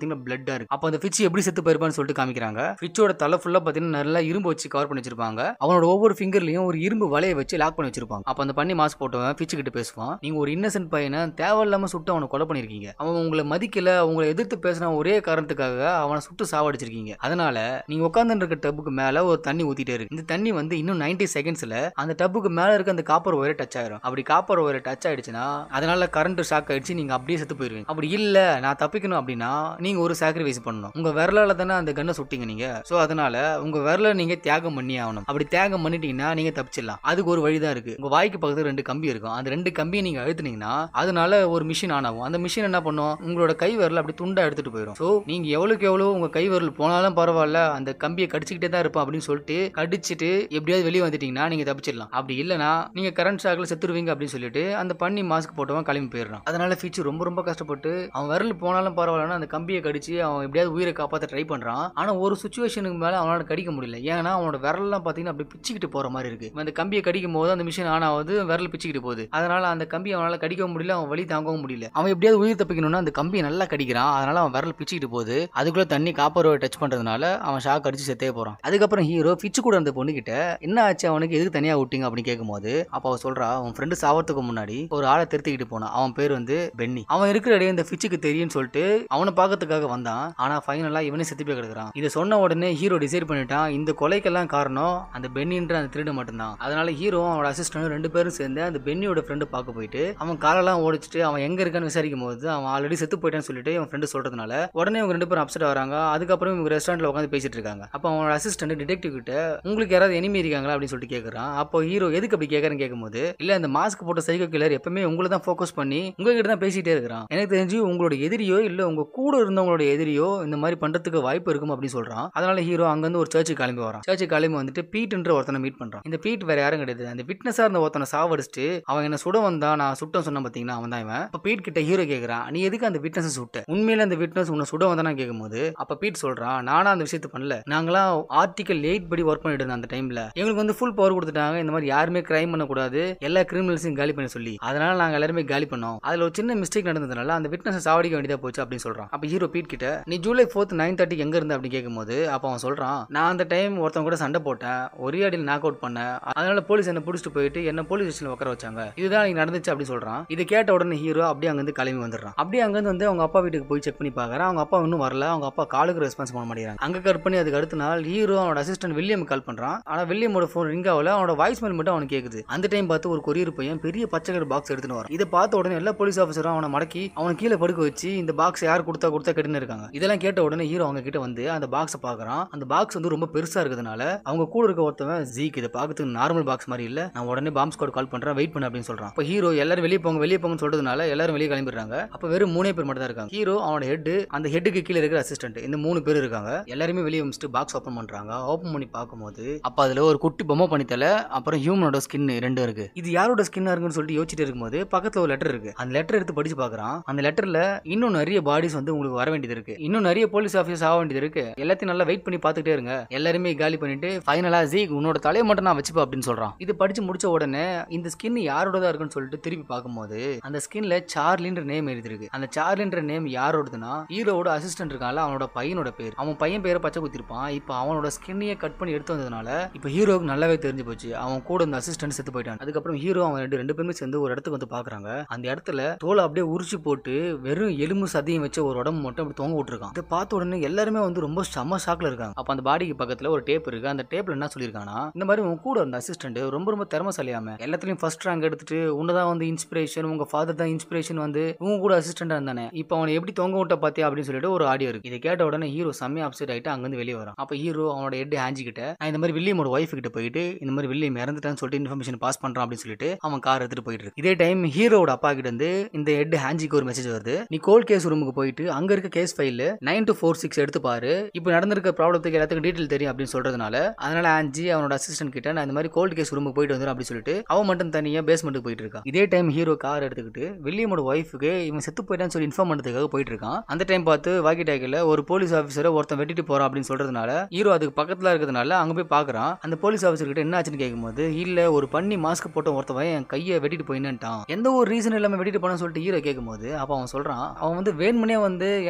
டெட்டா இருக்கு. அப்ப அந்த ஃபிட்ச் எப்படி செத்து போயிருப்பான்னு சொல்லிட்டு காமிக்கிறாங்க. ஃபிட்சோட தலை ஃபுல்லா பாத்தீங்கன்னா நல்லா இரும்பு வச்சு கவர் பண்ணி வச்சிருப்பாங்க. அவனோட ஒவ்வொரு ஃபிங்கர்லயும் ஒரு இரும்பு வலையை வச்சு லாக் பண்ணி வச்சிருப்பாங்க. அப்ப அந்த பண்ணி மாஸ்க் போட்டவன் ஃபிட்ச் கிட்ட பேசுவான். நீங்க ஒரு இன்னசென்ட் பையனை தேவையில்லாம சுட்டு அவனை கொலை பண்ணிருக்கீங்க. அவன் உங்களை மதிக்கல, உங்களை எதிர்த்து பேசின ஒரே காரணத்துக்காக அவனை சுட்டு சாவடிச்சிருக்கீங்க. அதனால நீங்க உட்கார்ந்து இருக்க டப்புக்கு மேல ஒரு தண்ணி ஊத்திட்டே இருக்கு. இந்த தண்ணி வந்து இன்னும் நைன்டி செகண்ட்ஸ்ல அந்த டப்புக்கு மேல இருக்க அந்த காப்பர் ஒயரை டச் ஆயிரும். அப்படி காப்பர் ஒயரை டச் ஆயிடுச்சுன்னா அதனால கரண்ட் ஷாக் ஆயிடுச்சு, நீங்க அப்படியே செத்து போயிருவீங்க. அப்படி இல்ல நான் தப்பிக்கணும் அப்படின்னா நீங்க ஒரு சாக்ரிஃபைஸ் பண்ணணும். உங்க விரலால தானே அந்த கண்ணை சுட்டீங்க நீங்க. சோ அதனால உங்க விரல நீங்க தியாகம் பண்ணி ஆகணும். அப்படி தியாகம் பண்ணிட்டீங்கன்னா நீங்க தப்பிச்சிடலாம். அதுக்கு ஒரு வழிதான் இருக்கு. உங்க வாய்க்கு பக்கத்துல ரெண்டு கம்பி இருக்கும். அந்த ரெண்டு கம்பியை நீங்க அழுத்துனீங்கன்னா அதனால ஒரு மிஷின் ஆன் ஆகும். அந்த மிஷின் என்ன பண்ணும், உங்களோட கை விரல் அப்படி துண்டா எடுத்துட்டு போயிடும். சோ நீங்க எவ்வளவுக்கு எவ்வளவு உங்க கை விரல் போனாலும் பரவாயில்ல, அந்த கம்பியை கடிச்சுக்கிட்டே தான் இருப்போம் அப்படின்னு சொல்லிட்டு கடிச்சிட்டு எப்படியாவது வெளியே வந்துட்டீங்கன்னா நீங்க தப்பிச்சிடலாம். அப்படி இல்லைன்னா நீங்க கரண்ட் ஷாக்ல செத்துருவீங்க அப்படின்னு சொல்லிட்டு அந்த பண்ணி மாஸ்க் போட்டவன் கிளம்பி போயிடுறான். அதனால ஃபிட்ச் ரொம்ப ரொம்ப கஷ்டப்பட்டு அவன் விரல் போனாலும் பரவாயில்லன்னா அந்த கம்பியை கடிச்சு அவன் எப்படியாவது உயிரை காப்பாற்ற ட்ரை பண்றான். ஆனா ஒரு சுச்சுவேஷனுக்கு மேல அவனால கடிக்க முடியல. ஏன்னா அவனோட விரல் எல்லாம் பாத்தீங்கன்னா அப்படி பிச்சுக்கிட்டு போற மாதிரி இருக்கு. அந்த கம்பியை கடிக்கும் போது அந்த மிஷின் ஆன் ஆகுது, விரல் பிச்சுக்கிட்டு போகுது. அதனால அந்த கம்பி அவனால கடிக்க முடியல, அவன் வலி தாங்கவும் முடியல. அவன் எப்படியாவது உயிர் தப்பிக்கணும்னா அந்த கம்பியை நல்லா கடிக்கிறான். அதனால அவன் விரல் பிச்சுக்கிட்டு போகுது. அதுக்குள்ள தண்ணி காப்பர் டச் பண்றதுனால அவன் ஷாக் அடிச்சு செத்தே போறான். அதுக்கப்புறம் ஹீரோ ஃபிட்ச் கூட அந்த பொண்ணு கிட்ட என்ன ஆச்சு, அவனுக்கு எதுக்கு தனியா விட்டீங்க அப்படின்னு கேட்கும்போது அப்ப அவ சொல்றா, அவன் ஃப்ரெண்டு சாவறதுக்கு முன்னாடி ஒரு ஆளை திருத்திக்கிட்டு போனான். அவன் பேர் வந்து பென்னி. அவன் இருக்கிற இடையே இந்த ஃபிட்சுக்கு தெரியும்னு சொல்லிட்டு அவனை பார்க்கறதுக்காக வந்தான். ஆனா ஃபைனலா இவனே செத்து போய் கிடக்குறான். இதை சொன்ன உடனே ஹீரோ டிசைட் பண்ணிட்டான், இந்த கொலைக்கெல்லாம் காரணம் அந்த பென்னின்ற அந்த திருடு மட்டும்தான். அதனால ஹீரோ அவனோட அசிஸ்டன்ட் ரெண்டு பேரும் சேர்ந்து அந்த பென்னியோட ஃப்ரெண்டு பார்க்க போயிட்டு அவன் காலெல்லாம் ஓடிச்சிட்டு அவன் எங்க இருக்கான்னு விசாரிக்கும் போது அவன் ஆல்ரெடி செத்து போயிட்டான்னு சொல்லிட்டு அவன் ஃப்ரெண்டு சொல்றதுனால உடனே இவங்க ரெண்டு பேரும் அப்செட் வராங்க. அதுக்கப்புறம் இவங்க ரெஸ்டாரண்ட்ல உட்காந்து பேசிட்டு இருக்காங்க. அப்ப அவனோட அசிஸ்டன்ட் டிடெக்டிவ் கிட்ட உங்களுக்கு யாராவது எனிமி இருக்காங்களா அப்படின்னு சொல்லிட்டு கேட்கறான். அப்போ ஹீரோ எதுக்கு அப்படி கேட்கறன்னு கேட்கும்போது இல்ல அந்த மாஸ்க் போட்ட சைக்கோ கில்லர் எப்பவுமே உங்களை தான் ஃபோக்கஸ் பண்ணி உங்ககிட்ட தான் பேசிட்டே இருக்கிறான். எனக்கு தெரிஞ்சு உங்களோட எதிரியோ இல்ல உங்க கூட இருந்தவங்களோட எதிரியோ இந்த மாதிரி பண்றதுக்கு வாய்ப்பு இருக்கும் அப்படின்னு சொல்றான். அதனால ஹீரோ அங்கிருந்து ஒரு சர்ச்சுக்கு கிளம்பி வரான். சர்ச்சுக்கு கிளம்பி வந்துட்டு பீட்ன்ற ஒருத்தனை மீட் பண்றான். இந்த பீட் வேற யாரும் கிடையாது, அந்த விட்னஸா இருந்த ஒருத்தனை சாவடிச்சுட்டு அவன் என்ன சுட வந்தா நான் சுட்டம் சொன்ன பாத்தீங்கன்னா அவன் தான் இவன். அப்ப பீட் கிட்ட ஹீரோ கேக்குறான், நீ எதுக்கு அந்த விட்னஸ் சுட்ட, உண்மையில அந்த விட்னஸ் உன்னை சுட வந்தானா கேட்கும்போது அப்ப பீட் சொல்றான், நானா அந்த விஷயத்தை பண்ணல, நாங்களாம் ஆர்டிகல் எயிட் படி ஒர்க் பண்ணிட்டு இருந்தோம். அந்த டைம்ல எங்களுக்கு வந்து ஃபுல் பவர் கொடுத்துட்டாங்க, இந்த மாதிரி யாருமே கிரைம் பண்ணக்கூடாது, எல்லா கிரிமினல்ஸையும் காலி பண்ண சொல்லி. அதனால நாங்க எல்லாருமே காலி பண்ணோம். அதுல ஒரு சின்ன மிஸ்டேக் நடந்ததுனால அந்த விட்னஸ் சாவடிக்க வேண்டியதா போச்சு அப்படின்னு சொல்றான். அப்ப ஹீரோ பீட் கிட்ட நீ ஜூலை ஃபோர்த் நைன் தேர்ட்டி எங்க இருந்த அப்படின்னு கேட்கும்போது அப்ப அவன் சொல்றான், நான் அந்த டைம் ஒருத்தன் கூட சண்டை போட்டேன், ஒரே அடியில் நாக் அவுட் பண்ணேன், அதனால போலீஸ் என்ன பிடிச்சிட்டு போயிட்டு என்ன போலீஸ் ஸ்டேஷன்ல உட்கார வச்சாங்க, இதுதான் எனக்கு நடந்துச்சு அப்படின்னு சொல்றான். இது கேட்ட உடனே ஹீரோ அப்படியே அங்கிருந்து கிளம்பி வந்துடுறான். அப்படியே அங்கிருந்து வந்து அவங்க அப்பா வீட்டுக்கு போய் செக் பண்ணி பாக்குறான். அவங்க அப்பா இன்னும் வரல, அவங்க அப்பா காலுக்கு ரெஸ்பான்ஸ் பண்ண மாட்டேங்கிறாங்க. அங்க கட் பண்ணி அதுக்கு அடுத்த நாள் ஹீரோ அவனோட அசிஸ்டன்ட் வில்லியம் கால் பண்றான். ஆனா வில்லியமோட போன் ரிங் ஆகல, அவனோட வாய்ஸ் மெயில் மட்டும் அவனுக்கு கேக்குது. அந்த டைம் பார்த்து ஒரு கொரியர் பையன் பெரிய பச்சை கலர் பாக்ஸ் எடுத்துட்டு வரான். இதை பார்த்த உடனே எல்லா போலீஸ் ஆஃபீஸரும் அவனை மடக்கி அவனை கீழே படுக்க வச்சு இந்த பாக்ஸ் யார் கொடுத்தா கொடுத்தா கெட்டுன்னு இருக்காங்க. இதெல்லாம் கேட்ட உடனே ஹீரோ அவங்க கிட்ட வந்து அந்த பாக்ஸை பாக்குறான். அந்த பாக்ஸ் வந்து ரொம்ப பெருசா இருக்கிறதுனால அவங்க கூட இருக்க ஒருத்தவன் ஜீக் இதை பார்க்கறதுக்கு நார்மல் பாக்ஸ் மாதிரி இல்ல, நான் உடனே பாம் ஸ்குவாட் கால் பண்றேன், வெயிட் பண்ணு அப்படின்னு சொல்றான். அப்ப ஹீரோ எல்லாரும் வெளியே போங்க வெளியே போங்கன்னு சொல்றதுனால எல்லாரும் வெளியே கிளம்பிடுறாங்க. அப்ப வெறும் மூணே பேர் மட்டும் தான் இருக்காங்க. ஹீரோ அவனோட ஹெட், அந்த ஹெட்டுக்கு கீழே இருக்கிற அசிஸ்டன்ட், இந்த மூணு பேர் இருக்காங்க. எல்லாருமே வெளியே வச்சுட்டு பாக்ஸ் ஓபன் பண்றாங்க. ஓபன் பண்ணி பார்க்கும்போது அப்ப அதுல ஒரு குட்டி பொம்மை பண்ணித்தல அப்புறம் ஹியூமனோட ஸ்கின் ரெண்டும் இருக்கு. இது யாரோட ஸ்கின்னா இருக்குன்னு சொல்லிட்டு யோசிச்சுட்டு இருக்கும்போது பக்கத்துல ஒரு லெட்டர் இருக்கு. அந்த லெட்டர் எடுத்து படிச்சு பாக்குறான். அந்த லெட்டர்ல இன்னும் நிறைய பாடிஸ் வந்து உங்களுக்கு வர வேண்டியது இருக்கு, இன்னும் நிறைய போலீஸ் ஆஃபீஸ் ஆக வேண்டியது இருக்கு, எல்லாத்தையும் நல்லா வெயிட் பண்ணி பார்த்துட்டே இருங்க, எல்லாருமே காலி பண்ணிட்டு ஃபைனலா ஜீக் உன்னோட தலையை மட்டும் நான் வச்சுப்பா அப்படின்னு சொல்றான். இது படிச்சு முடிச்ச உடனே இந்த ஸ்கின் யாரோடதா இருக்குன்னு சொல்லிட்டு திருப்பி பார்க்கும்போது அந்த ஸ்கின்ல சார்லின்ற நேம் எழுதிருக்கு. அந்த சார்லின்ற நேம் யாரோடதுன்னா ஹீரோட அசிஸ்டன்ட் இருக்கான்ல அவனோட பையனோட பேர். அவன் பையன் பேரை பச்சை குத்திருப்பான். இப்போ அவனோட ஸ்கின்னையே கட் பண்ணி எடுத்து வந்ததுனால இப்போ ஹீரோக்கு நல்லாவே தெரிஞ்சு போச்சு அவன் கூட இந்த அசிஸ்டன்ட் செத்து போயிட்டான். அதுக்கப்புறம் ஹீரோ அவன் ரெண்டு ரெண்டு பேருமே சேர்ந்து ஒரு இடத்துக்கு வந்து பாக்குறாங்க. அந்த இடத்துல தோலை அப்படியே உரிச்சு போட்டு வெறும் எலும்பு சதையும் வச்ச ஒரு உடம்பு மட்டும் அப்படி தொங்க விட்டுருக்கான். இதை பார்த்த உடனே எல்லாருமே வந்து ரொம்ப செம ஷாக்ல இருக்காங்க. அப்ப அந்த பாடிக்கு பக்கத்துல ஒரு டேப் இருக்கு. அந்த டேப்ல என்ன சொல்லிருக்கானா, இந்த மாதிரி உங்க கூட அந்த அசிஸ்டன்ட் ரொம்ப ரொம்ப திறமைசாலியாம எல்லாத்துலயும் ஃபர்ஸ்ட் ரேங்க் எடுத்துட்டு உன்னதான் வந்து இன்ஸ்பிரேஷன், உங்க ஃபாதர் தான் இன்ஸ்பிரேஷன் வந்து உங்க கூட அசிஸ்டன்டா இருந்தானே, இப்போ அவனை எப்படி தொங்க விட்ட பாத்தியா அப்படின்னு சொல்லிட்டு ஒரு ஆடியோ இருக்கு. இதை கேட்ட உடனே ஹீரோ செம்மையா அப்செட் ஆயிட்டு அங்கிருந்து வெளியே வரான். அப்ப ஹீரோ அவனோட ஹெட் ஹேஞ்சி கிட்ட நான் இந்த மாதிரி வில்லியமோட ஒய்ஃப் கிட்ட போயிட்டு இந்த மாதிரி வில்லியம் இறந்துட்டான்னு சொல்லிட்டு இன்ஃபர்மேஷன் பாஸ் பண்றான் அப்படின்னு சொல்லிட்டு அவன் கார் எடுத்துட்டு போயிட்டு இருக்கு. இதே டைம் ஹீரோட அப்பா கிட்ட இருந்து இந்த ஹெட் ஹேஞ்சிக்கு ஒரு மெசேஜ் வருது, நீ கோல்ட் கேஸ் ரூமுக்கு போயிட்டு அங்க இருக்க case file nine two four six எடுத்து பாரு, இப்போ நடந்திருக்க ப்ராப்ளத்துக்கு எல்லாத்துக்கும் டீடைல் தெரியும் அப்படின்னு சொல்றதுனால அதனால ஆஞ்சி அவனோட அசிஸ்டன்ட் கிட்ட நான் இந்த மாதிரி கோல்ட் கேஸ் ரூமுக்கு போயிட்டு வந்துடும் அப்படின்னு சொல்லிட்டு அவன் மட்டும் தனியா பேஸ்மெண்ட்டுக்கு போயிட்டு இருக்கான். இதே டைம் ஹீரோ கார் எடுத்துக்கிட்டு வில்லியமோட ஒய்ஃபுக்கு இவன் செத்து போயிட்டான்னு சொல்லி இன்ஃபார்ம் பண்ணதுக்காக போயிட்டு இருக்கான். அந்த டைம் பார்த்து வாக்கி டாக்கில ஒரு போலீஸ் ஆஃபீஸரை ஒருத்தன் வெட்டிட்டு போறான் அப்படின்னு சொல்றதுனால ஹீரோ அதுக்கு பக்கத்துல இருக்கிறதுனால அங்க போய் பாக்குறான். அந்த போலீஸ் ஆஃபீஸர் கிட்ட என்ன ஆச்சுன்னு கேட்கும்போது இல்ல ஒரு பண்ணி மாஸ்க் போட்ட ஒருத்தவன் என் கையை வெட்டிட்டு போயின்னுட்டான், எந்த ஒரு ரீசன் இல்லாம வெட்டிட்டு போனான்னு சொல்லிட்டு ஹீரோ கேட்கும்போது அப்ப அவன் சொல்றான் அவன் வந்து வேணுமனே வந்து என்ன அட்டாக் பண்ணான்,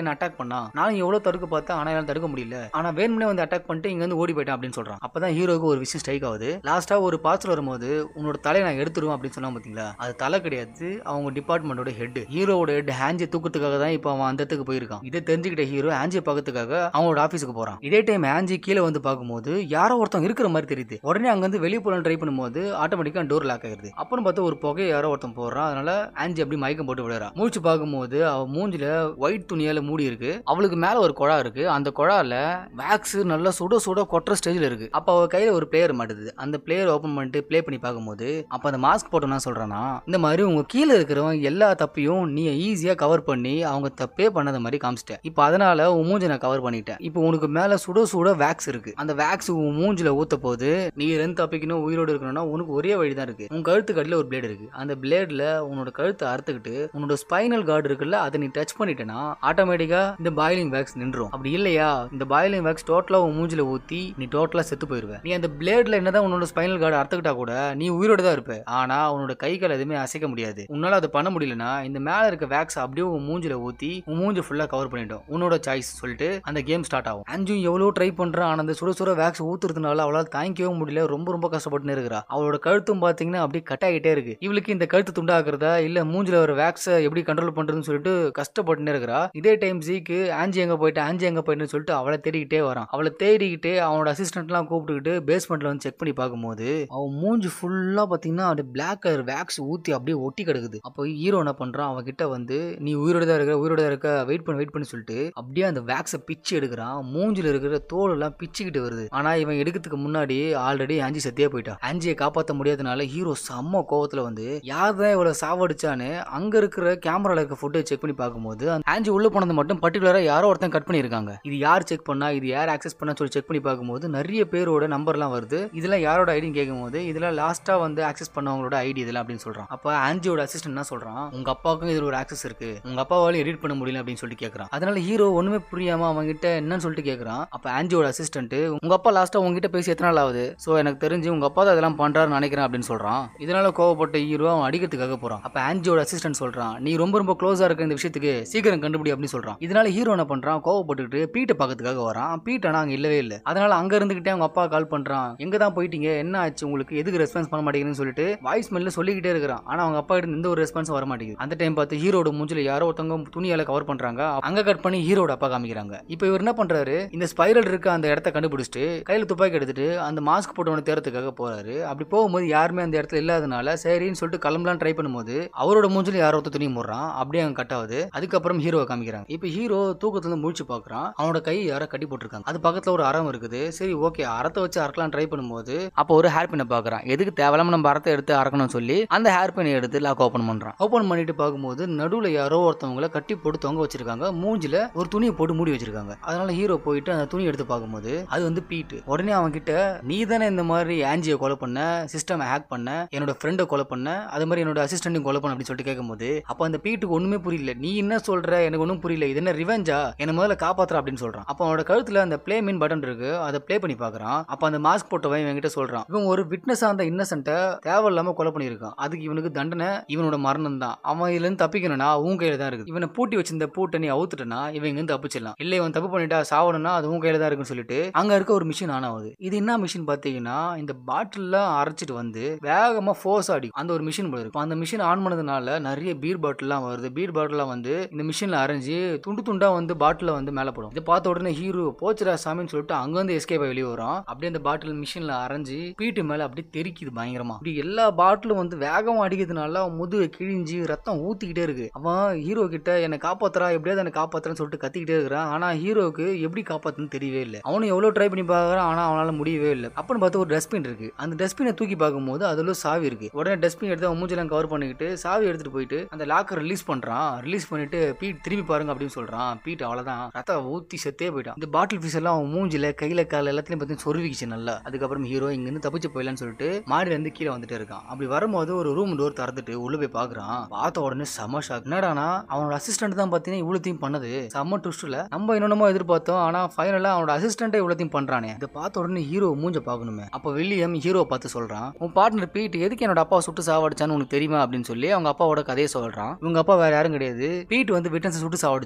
பண்ணா, நான் எவ்வளவு தடுக்க பார்த்தேன் ஆனா என்னால தடுக்க முடியல, ஆனா வேணும்னே வந்து அட்டாக் பண்ணிட்டு இங்க வந்து ஓடி போயிட்டான் அப்படின்னு சொல்றான். அப்பதான் ஹீரோக்கு ஒரு விஷயம் ஸ்ட்ரைக் ஆகுது. லாஸ்டா ஒரு பாஸ்டர் வரும்போது உன்னோட தலையை நான் எடுத்துருவேன் அப்படின்னு சொன்னா பாத்தீங்களா, அது தலை கிடையாது, அவங்க டிபார்ட்மெண்டோட ஹெட். ஹீரோட ஹெட் ஹேஞ்சி தூக்கத்துக்காக தான் இப்ப அவன் அந்த இடத்துக்கு போயிருக்கான். இதை தெரிஞ்சுக்கிட்ட ஹீரோ ஹேஞ்சியை பார்க்கறதுக்காக அவனோட ஆபீஸுக்கு போறான். இதே டைம் ஹேஞ்சி கீழே வந்து பார்க்கும்போது யாரோ ஒருத்தன் இருக்கிற மாதிரி தெரியுது. உடனே அங்க வந்து வெளியே போலாம் ட்ரை பண்ணும்போது ஆட்டோமேட்டிக்கா டோர் லாக் ஆயிருது. அப்புறம் பார்த்தா ஒரு புகையை யாரோ ஒருத்தன் போடுறான். அதனால ஹேஞ்சி அப்படி மயக்கம் போட்டு விடுறா. மூச்சு பார்க்கும்போது அவ மூஞ்சில ஒயிட் துணியால மூடி இருக்கு. அவளுக்கு மேல ஒரு குழா இருக்கு. அந்த குழால வேக்ஸ் நல்லா சுட சுட கொட்டுற ஸ்டேஜ்ல இருக்கு. அப்ப அவ கையில ஒரு பிளேயர் மாட்டுது. அந்த பிளேயர் ஓபன் பண்ணிட்டு பிளே பண்ணி பார்க்கும்போது அப்ப அந்த மாஸ்க் போட்டோம்னா சொல்றானா, இந்த மாதிரி உங்க கீழே இருக்கிறவங்க எல்லா தப்பையும் நீ ஈஸியா கவர் பண்ணி அவங்க தப்பே பண்ணாத மாதிரி காமிச்சிட்ட. இப்ப அதனால உன் மூஞ்சி நான் கவர் பண்ணிட்டேன். இப்போ உனக்கு மேல சுட சுட வேக்ஸ் இருக்கு. அந்த வேக்ஸ் உன் மூஞ்சில ஊத்த போது நீ ரெண்டு தப்பிக்கணும் உயிரோடு இருக்கணும்னா உனக்கு ஒரே வழிதான் இருக்கு. உன் கழுத்து கடையில ஒரு பிளேட் இருக்கு. அந்த பிளேட்ல உன்னோட கழுத்தை அறுத்துக்கிட்டு உன்னோட ஸ்பைனல் கார்டு இருக்குல்ல அதை நீ டச் பண்ணிட்டேன்னா ஆட்டோமேட்டிக்கா இந்த பாயிலிங் வேக்ஸ் நின்றும். அப்படி இல்லையா இந்த பாயிலிங் வேக்ஸ் டோட்டலா உன் மூஞ்சில ஊத்தி நீ டோட்டலா செத்து போயிருவ. நீ அந்த பிளேட்ல என்னதான் உன்னோட ஸ்பைனல் கார்டு அறுத்துக்கிட்டா கூட நீ உயிரோட தான் இருப்ப. ஆனா உன்னோட கை கால் எதுவுமே அசைக்க முடியாது. உன்னால அதை பண்ண முடியலன்னா இந்த மேல இருக்க வேக்ஸ் அப்படியே உன் மூஞ்சில ஊத்தி உன் மூஞ்சி ஃபுல்லா கவர் பண்ணிட்டோம். உன்னோட சாய்ஸ் சொல்லிட்டு அந்த கேம் ஸ்டார்ட் ஆகும். அஞ்சும் எவ்வளவு ட்ரை பண்றான். ஆனா அந்த சுட சுட வேக்ஸ் ஊத்துறதுனால அவளால் தாங்கிக்கவே முடியல. ரொம்ப ரொம்ப கஷ்டப்பட்டு இருக்கிறா. அவளோட கழுத்தும் பாத்தீங்கன்னா அப்படியே கட் ஆகிட்டே இருக்கு. இவளுக்கு இந்த கழுத்து துண்டாக்குறதா இல்ல மூஞ்சில ஒரு வேக்ஸை எப்படி கண்ட்ரோல் பண்றதுன்னு சொல்லிட்டு கஷ்டப்பட்டு இருக்கிறா. இதே டைம் ஜீக்கு ஆஞ்சி எங்க போயிட்டு ஆஞ்சி எங்க போயிட்டுன்னு சொல்லிட்டு அவளை தேடிக்கிட்டே வரான். அவளை தேடிக்கிட்டே அவனோட அசிஸ்டன்ட் எல்லாம் கூப்பிட்டுக்கிட்டு பேஸ்மெண்ட்ல வந்து செக் பண்ணி பார்க்கும்போது அவன் மூஞ்சி ஃபுல்லா பாத்தீங்கன்னா அப்படியே பிளாக் கலர் வேக்ஸ் ஊத்தி அப்படியே ஒட்டி கிடக்குது. அப்போ ஹீரோ என்ன பண்றான், அவன் கிட்ட வந்து நீ உயிரோட தான் இருக்க உயிரோட தான் இருக்க வெயிட் பண்ணி வெயிட் பண்ணி சொல்லிட்டு அப்படியே அந்த வேக்ஸை பிச்சு எடுக்கிறான். மூஞ்சில இருக்கிற தோல் எல்லாம் பிச்சுக்கிட்டு வருது. ஆனா இவன் எடுக்கிறதுக்கு முன்னாடி ஆல்ரெடி ஆஞ்சி சத்தியா போயிட்டான். ஆஞ்சியை காப்பாற்ற முடியாதனால ஹீரோ செம்ம கோவத்துல வந்து யார் தான் இவ்வளவு சாவடிச்சான்னு அங்க இருக்கிற கேமரால இருக்க ஃபுட்டேஜ் செக் பண்ணி பார்க்கும்போது ஆஞ்சி உள்ள போனது மட்டும் பர்டிகுலரா யாரோ ஒருத்தன் கட் பண்ணிருக்காங்க. இது யார் செக் பண்ணா, இது யார் ஆக்சஸ் பண்ணா சொல்லி செக் பண்ணி பார்க்கும்போது நிறைய பேரோட நம்பர்லாம் வருது. இதெல்லாம் யாரோட ஐடின்னு கேட்கும்போது இதெல்லாம் லாஸ்டா வந்து ஆக்சஸ் பண்ணவங்களோட ஐடி இதெல்லாம் அப்படின்னு சொல்றான். அப்ப ஆஞ்சியோட அசிஸ்டன்ட் என்ன சொல்றான், உங்க அப்பாவுக்கும் இதுல ஒரு ஆக்சஸ் இருக்கு, உங்க அப்பாவால எடிட் பண்ண முடியல அப்படின்னு சொல்லிட்டு கேட்கறான். அதனால ஹீரோ ஒண்ணுமே புரியாம அவங்க கிட்ட என்னன்னு சொல்லிட்டு கேட்கறான். அப்ப ஆஞ்சியோட அசிஸ்டன்ட் உங்க அப்பா லாஸ்டா உங்ககிட்ட பேசி எத்தனை நாள் ஆகுது, சோ எனக்கு தெரிஞ்சு உங்க அப்பா தான் அதெல்லாம் பண்றாருன்னு நினைக்கிறேன் அப்படின்னு சொல்றான். இதனால கோவப்பட்ட ஹீரோ அவன் அடிக்கிறதுக்காக போறான். அப்ப ஆஞ்சியோட அசிஸ்டன்ட் சொல்றான், நீ ரொம்ப ரொம்ப க்ளோஸா இருக்க இந்த விஷயத்துக்கு சீக்கிரம் கண்டுபிடி அப்படின்னு சொல்றான். இதனால ஹீரோ என்ன பண்றான், கோவப்பட்டுட்டு பீட்டை பார்க்கறதுக்காக வரான். பீட் ஆனா அங்க இல்லவே இல்லை. அதனால அங்க இருந்துகிட்டே அவங்க அப்பா கால் பண்றான், எங்க தான் போயிட்டீங்க, என்ன ஆச்சு உங்களுக்கு, எதுக்கு ரெஸ்பான்ஸ் பண்ண மாட்டேங்குதுன்னு சொல்லிட்டு வாய்ஸ் மெல்ல சொல்லிக்கிட்டே இருக்கிறான். ஆனா அவங்க அப்பா கிட்ட எந்த ஒரு ரெஸ்பான்ஸும் வர மாட்டேங்குது. அந்த டைம் பார்த்து ஹீரோட மூஞ்சில யாரோ ஒருத்தவங்க துணியால கவர் பண்றாங்க. அங்க கட் பண்ணி ஹீரோட அப்பா காமிக்கிறாங்க. இப்போ இவர் என்ன பண்றாரு, இந்த ஸ்பைரல் இருக்க அந்த இடத்த கண்டுபிடிச்சிட்டு கையில துப்பாக்கி எடுத்துட்டு அந்த மாஸ்க் போட்டவன தேர்றதுக்காக போறாரு. அப்படி போகும்போது யாருமே அந்த இடத்துல இல்லாதனால சரின்னு சொல்லிட்டு கிளம்பலாம் ட்ரை பண்ணும்போது அவரோட மூஞ்சில யாரோ ஒருத்தர் துணி மூடுறான். அப்படியே அங்க கட் ஆகுது. அதுக்கப்புறம் ஹீரோவை காமிக்கிறாங்க. இப்போ ஹீரோ தூக்கத்துல இருந்து முழிச்சு பாக்குறான். அவனோட கை யாரோ கட்டி போட்டிருக்காங்க. அது பக்கத்துல ஒரு அறம் இருக்குது. சரி ஓகே அறத்தை வச்சு அறக்கலாம் ட்ரை பண்ணும்போது அப்போ ஒரு ஹேர் பின்னை பாக்குறான். எதுக்கு தேவையில்லாம நம்ம அறத்தை எடுத்து அறக்கணும்னு சொல்லி அந்த ஹேர் பின்னை எடுத்து லாக் ஓபன் பண்றான். ஓபன் பண்ணிட்டு பார்க்கும்போது நடுவுல யாரோ ஒருத்தவங்களை கட்டி போட்டு தொங்க வச்சிருக்காங்க. மூஞ்சில ஒரு துணியை போட்டு மூடி வச்சிருக்காங்க. அதனால ஹீரோ போயிட்டு அந்த துணி எடுத்து பார்க்கும்போது அது வந்து பீட். உடனே அவன் கிட்ட நீ தானே இந்த மாதிரி ஆஞ்சியை கொலை பண்ண, சிஸ்டம் ஹேக் பண்ண, என்னோட ஃப்ரெண்டை கொலை பண்ண, அது மாதிரி என்னோட அசிஸ்டன்ட்டையும் கொலை பண்ண அப்படின்னு சொல்லிட்டு கேட்கும்போது அப்ப அந்த பீட்டுக்கு ஒண்ணுமே புரியல. நீ என்ன சொல்ற, எனக்கு ஒன்னும் புரியல, இது என்ன ரிவெஞ்சா, என்ன முதல்ல காப்பாத்துற அப்படின்னு சொல்றான். அப்ப அவனோட கழுத்துல அந்த பிளே மீன் பட்டன் இருக்கு. அதை பிளே பண்ணி பாக்குறான். அப்ப அந்த மாஸ்க் போட்டவன் இவன்கிட்ட சொல்றான், இவன் ஒரு விட்னஸா அந்த இன்னசென்ட்டை தேவையில்லாம கொலை பண்ணிருக்கான். அதுக்கு இவனுக்கு தண்டனை இவனோட மரணம் தான். அவன் இதுல இருந்து தப்பிக்கணும்னா உன் கையில தான் இருக்கு. இவனை பூட்டி வச்சிருந்த பூட்டை நீ அவுத்துட்டனா இவன் இங்க இருந்து தப்பிச்சிடலாம். இல்ல இவன் தப்பு பண்ணிட்டா சாவணும்னா அது உன் கையில தான் இருக்குன்னு சொல்லிட்டு அங்க இருக்க ஒரு மிஷின் ஆன் ஆகுது. இது என்ன மிஷின் பாத்தீங்கன்னா இந்த பாட்டில் அரைச்சிட்டு வந்து வேகமா ஃபோர்ஸ் ஆடி அந்த ஒரு மிஷின் போல இருக்கு. அந்த மிஷின் ஆன் பண்ணதுனால நிறைய பீர் பாட்டில் எல்லாம் வருது. பீர் பாட்டில் வந்து இந்த மிஷின்ல அரைஞ்சு துண்டு துண்டா வந்து பாட்டில வந்து மேல போடும். இதை பார்த்த உடனே ஹீரோ போச்சுரா சாமின்னு சொல்லிட்டு அங்க வந்து எஸ்கேப் ஆகி வெளியே வரும். அப்படியே அந்த பாட்டில் மிஷின்ல அரைஞ்சு பீட்டு மேல அப்படியே தெரிக்குது பயங்கரமா. அப்படி எல்லா பாட்டிலும் வந்து வேகமா அடிக்கிறதுனால முதுகு கிழிஞ்சு ரத்தம் ஊத்திக்கிட்டே இருக்கு. அவன் ஹீரோ கிட்ட என்ன காப்பாத்துறா, எப்படியாவது என்ன காப்பாத்துறான்னு சொல்லிட்டு கத்திக்கிட்டே இருக்கிறான். ஆனா ஹீரோக்கு எப்படி காப்பாத்துன்னு தெரியவே இல்லை. அவனும் எவ்வளவு ட்ரை பண்ணி பாக்குறான். ஆனா அவனால முடியவே இல்லை. அப்படின்னு பார்த்து ஒரு டஸ்ட்பின் இருக்கு. அந்த டஸ்ட்பினை தூக்கி பார்க்கும்போது அதுல சாவி இருக்கு. உடனே டஸ்ட்பின் எடுத்து அவன் மூஞ்செல்லாம் கவர் பண்ணிக்கிட்டு சாவி எடுத்துட்டு போயிட்டு அந்த லாக்கர் ரிலீஸ் பண்றான். ரிலீஸ் பண்ணிட்டு பீட் திரும்பி பாருங்க அப்படின்னு சொல்றான். பீட் அவ்வளவுதான் ரத்தம் ஊத்தி செத்தே போயிட்டான். இந்த பாட்டில் பீஸ் எல்லாம் அவன் மூஞ்சில கையில கால எல்லாத்தையும் பத்தி சொருவிக்கிச்சு நல்லா. அதுக்கப்புறம் ஹீரோ இங்க இருந்து தப்பிச்சு போயிடலான்னு சொல்லிட்டு மாடியில இருந்து கீழே வந்துட்டு இருக்கான். அப்படி வரும்போது ஒரு ரூம் டோர் திறந்துட்டு உள்ள போய் பாக்குறான். பார்த்த உடனே செம ஷாக். என்னடானா அவனோட அசிஸ்டன்ட் தான் பாத்தீங்கன்னா இவ்வளத்தையும் பண்ணது. செம்ம ட்விஸ்ட்ல நம்ம என்னென்னமோ எதிர்பார்த்தோம். ஆனா ஃபைனலா அவனோட அசிஸ்டன்ட் இவ்வளத்தையும் பண்றானே. இதை பார்த்த உடனே ஹீரோ மூஞ்ச பாக்கணுமே. அப்ப வில்லியம் ஹீரோவை பார்த்து சொல்றான், உன் பார்ட்னர் பீட் எதுக்கு என்னோட அப்பா சுட்டு சாவடிச்சான்னு உனக்கு தெரியுமா அப்படின்னு சொல்லி அவங்க அப்பாவோட கதையை சொல்றான். இவங்க அப்பா வேற யாரும் கிடையாது, பீட் வந்து விட்டன்ஸ் சுட்டு சாவடிச்சிருப்பான். அந்த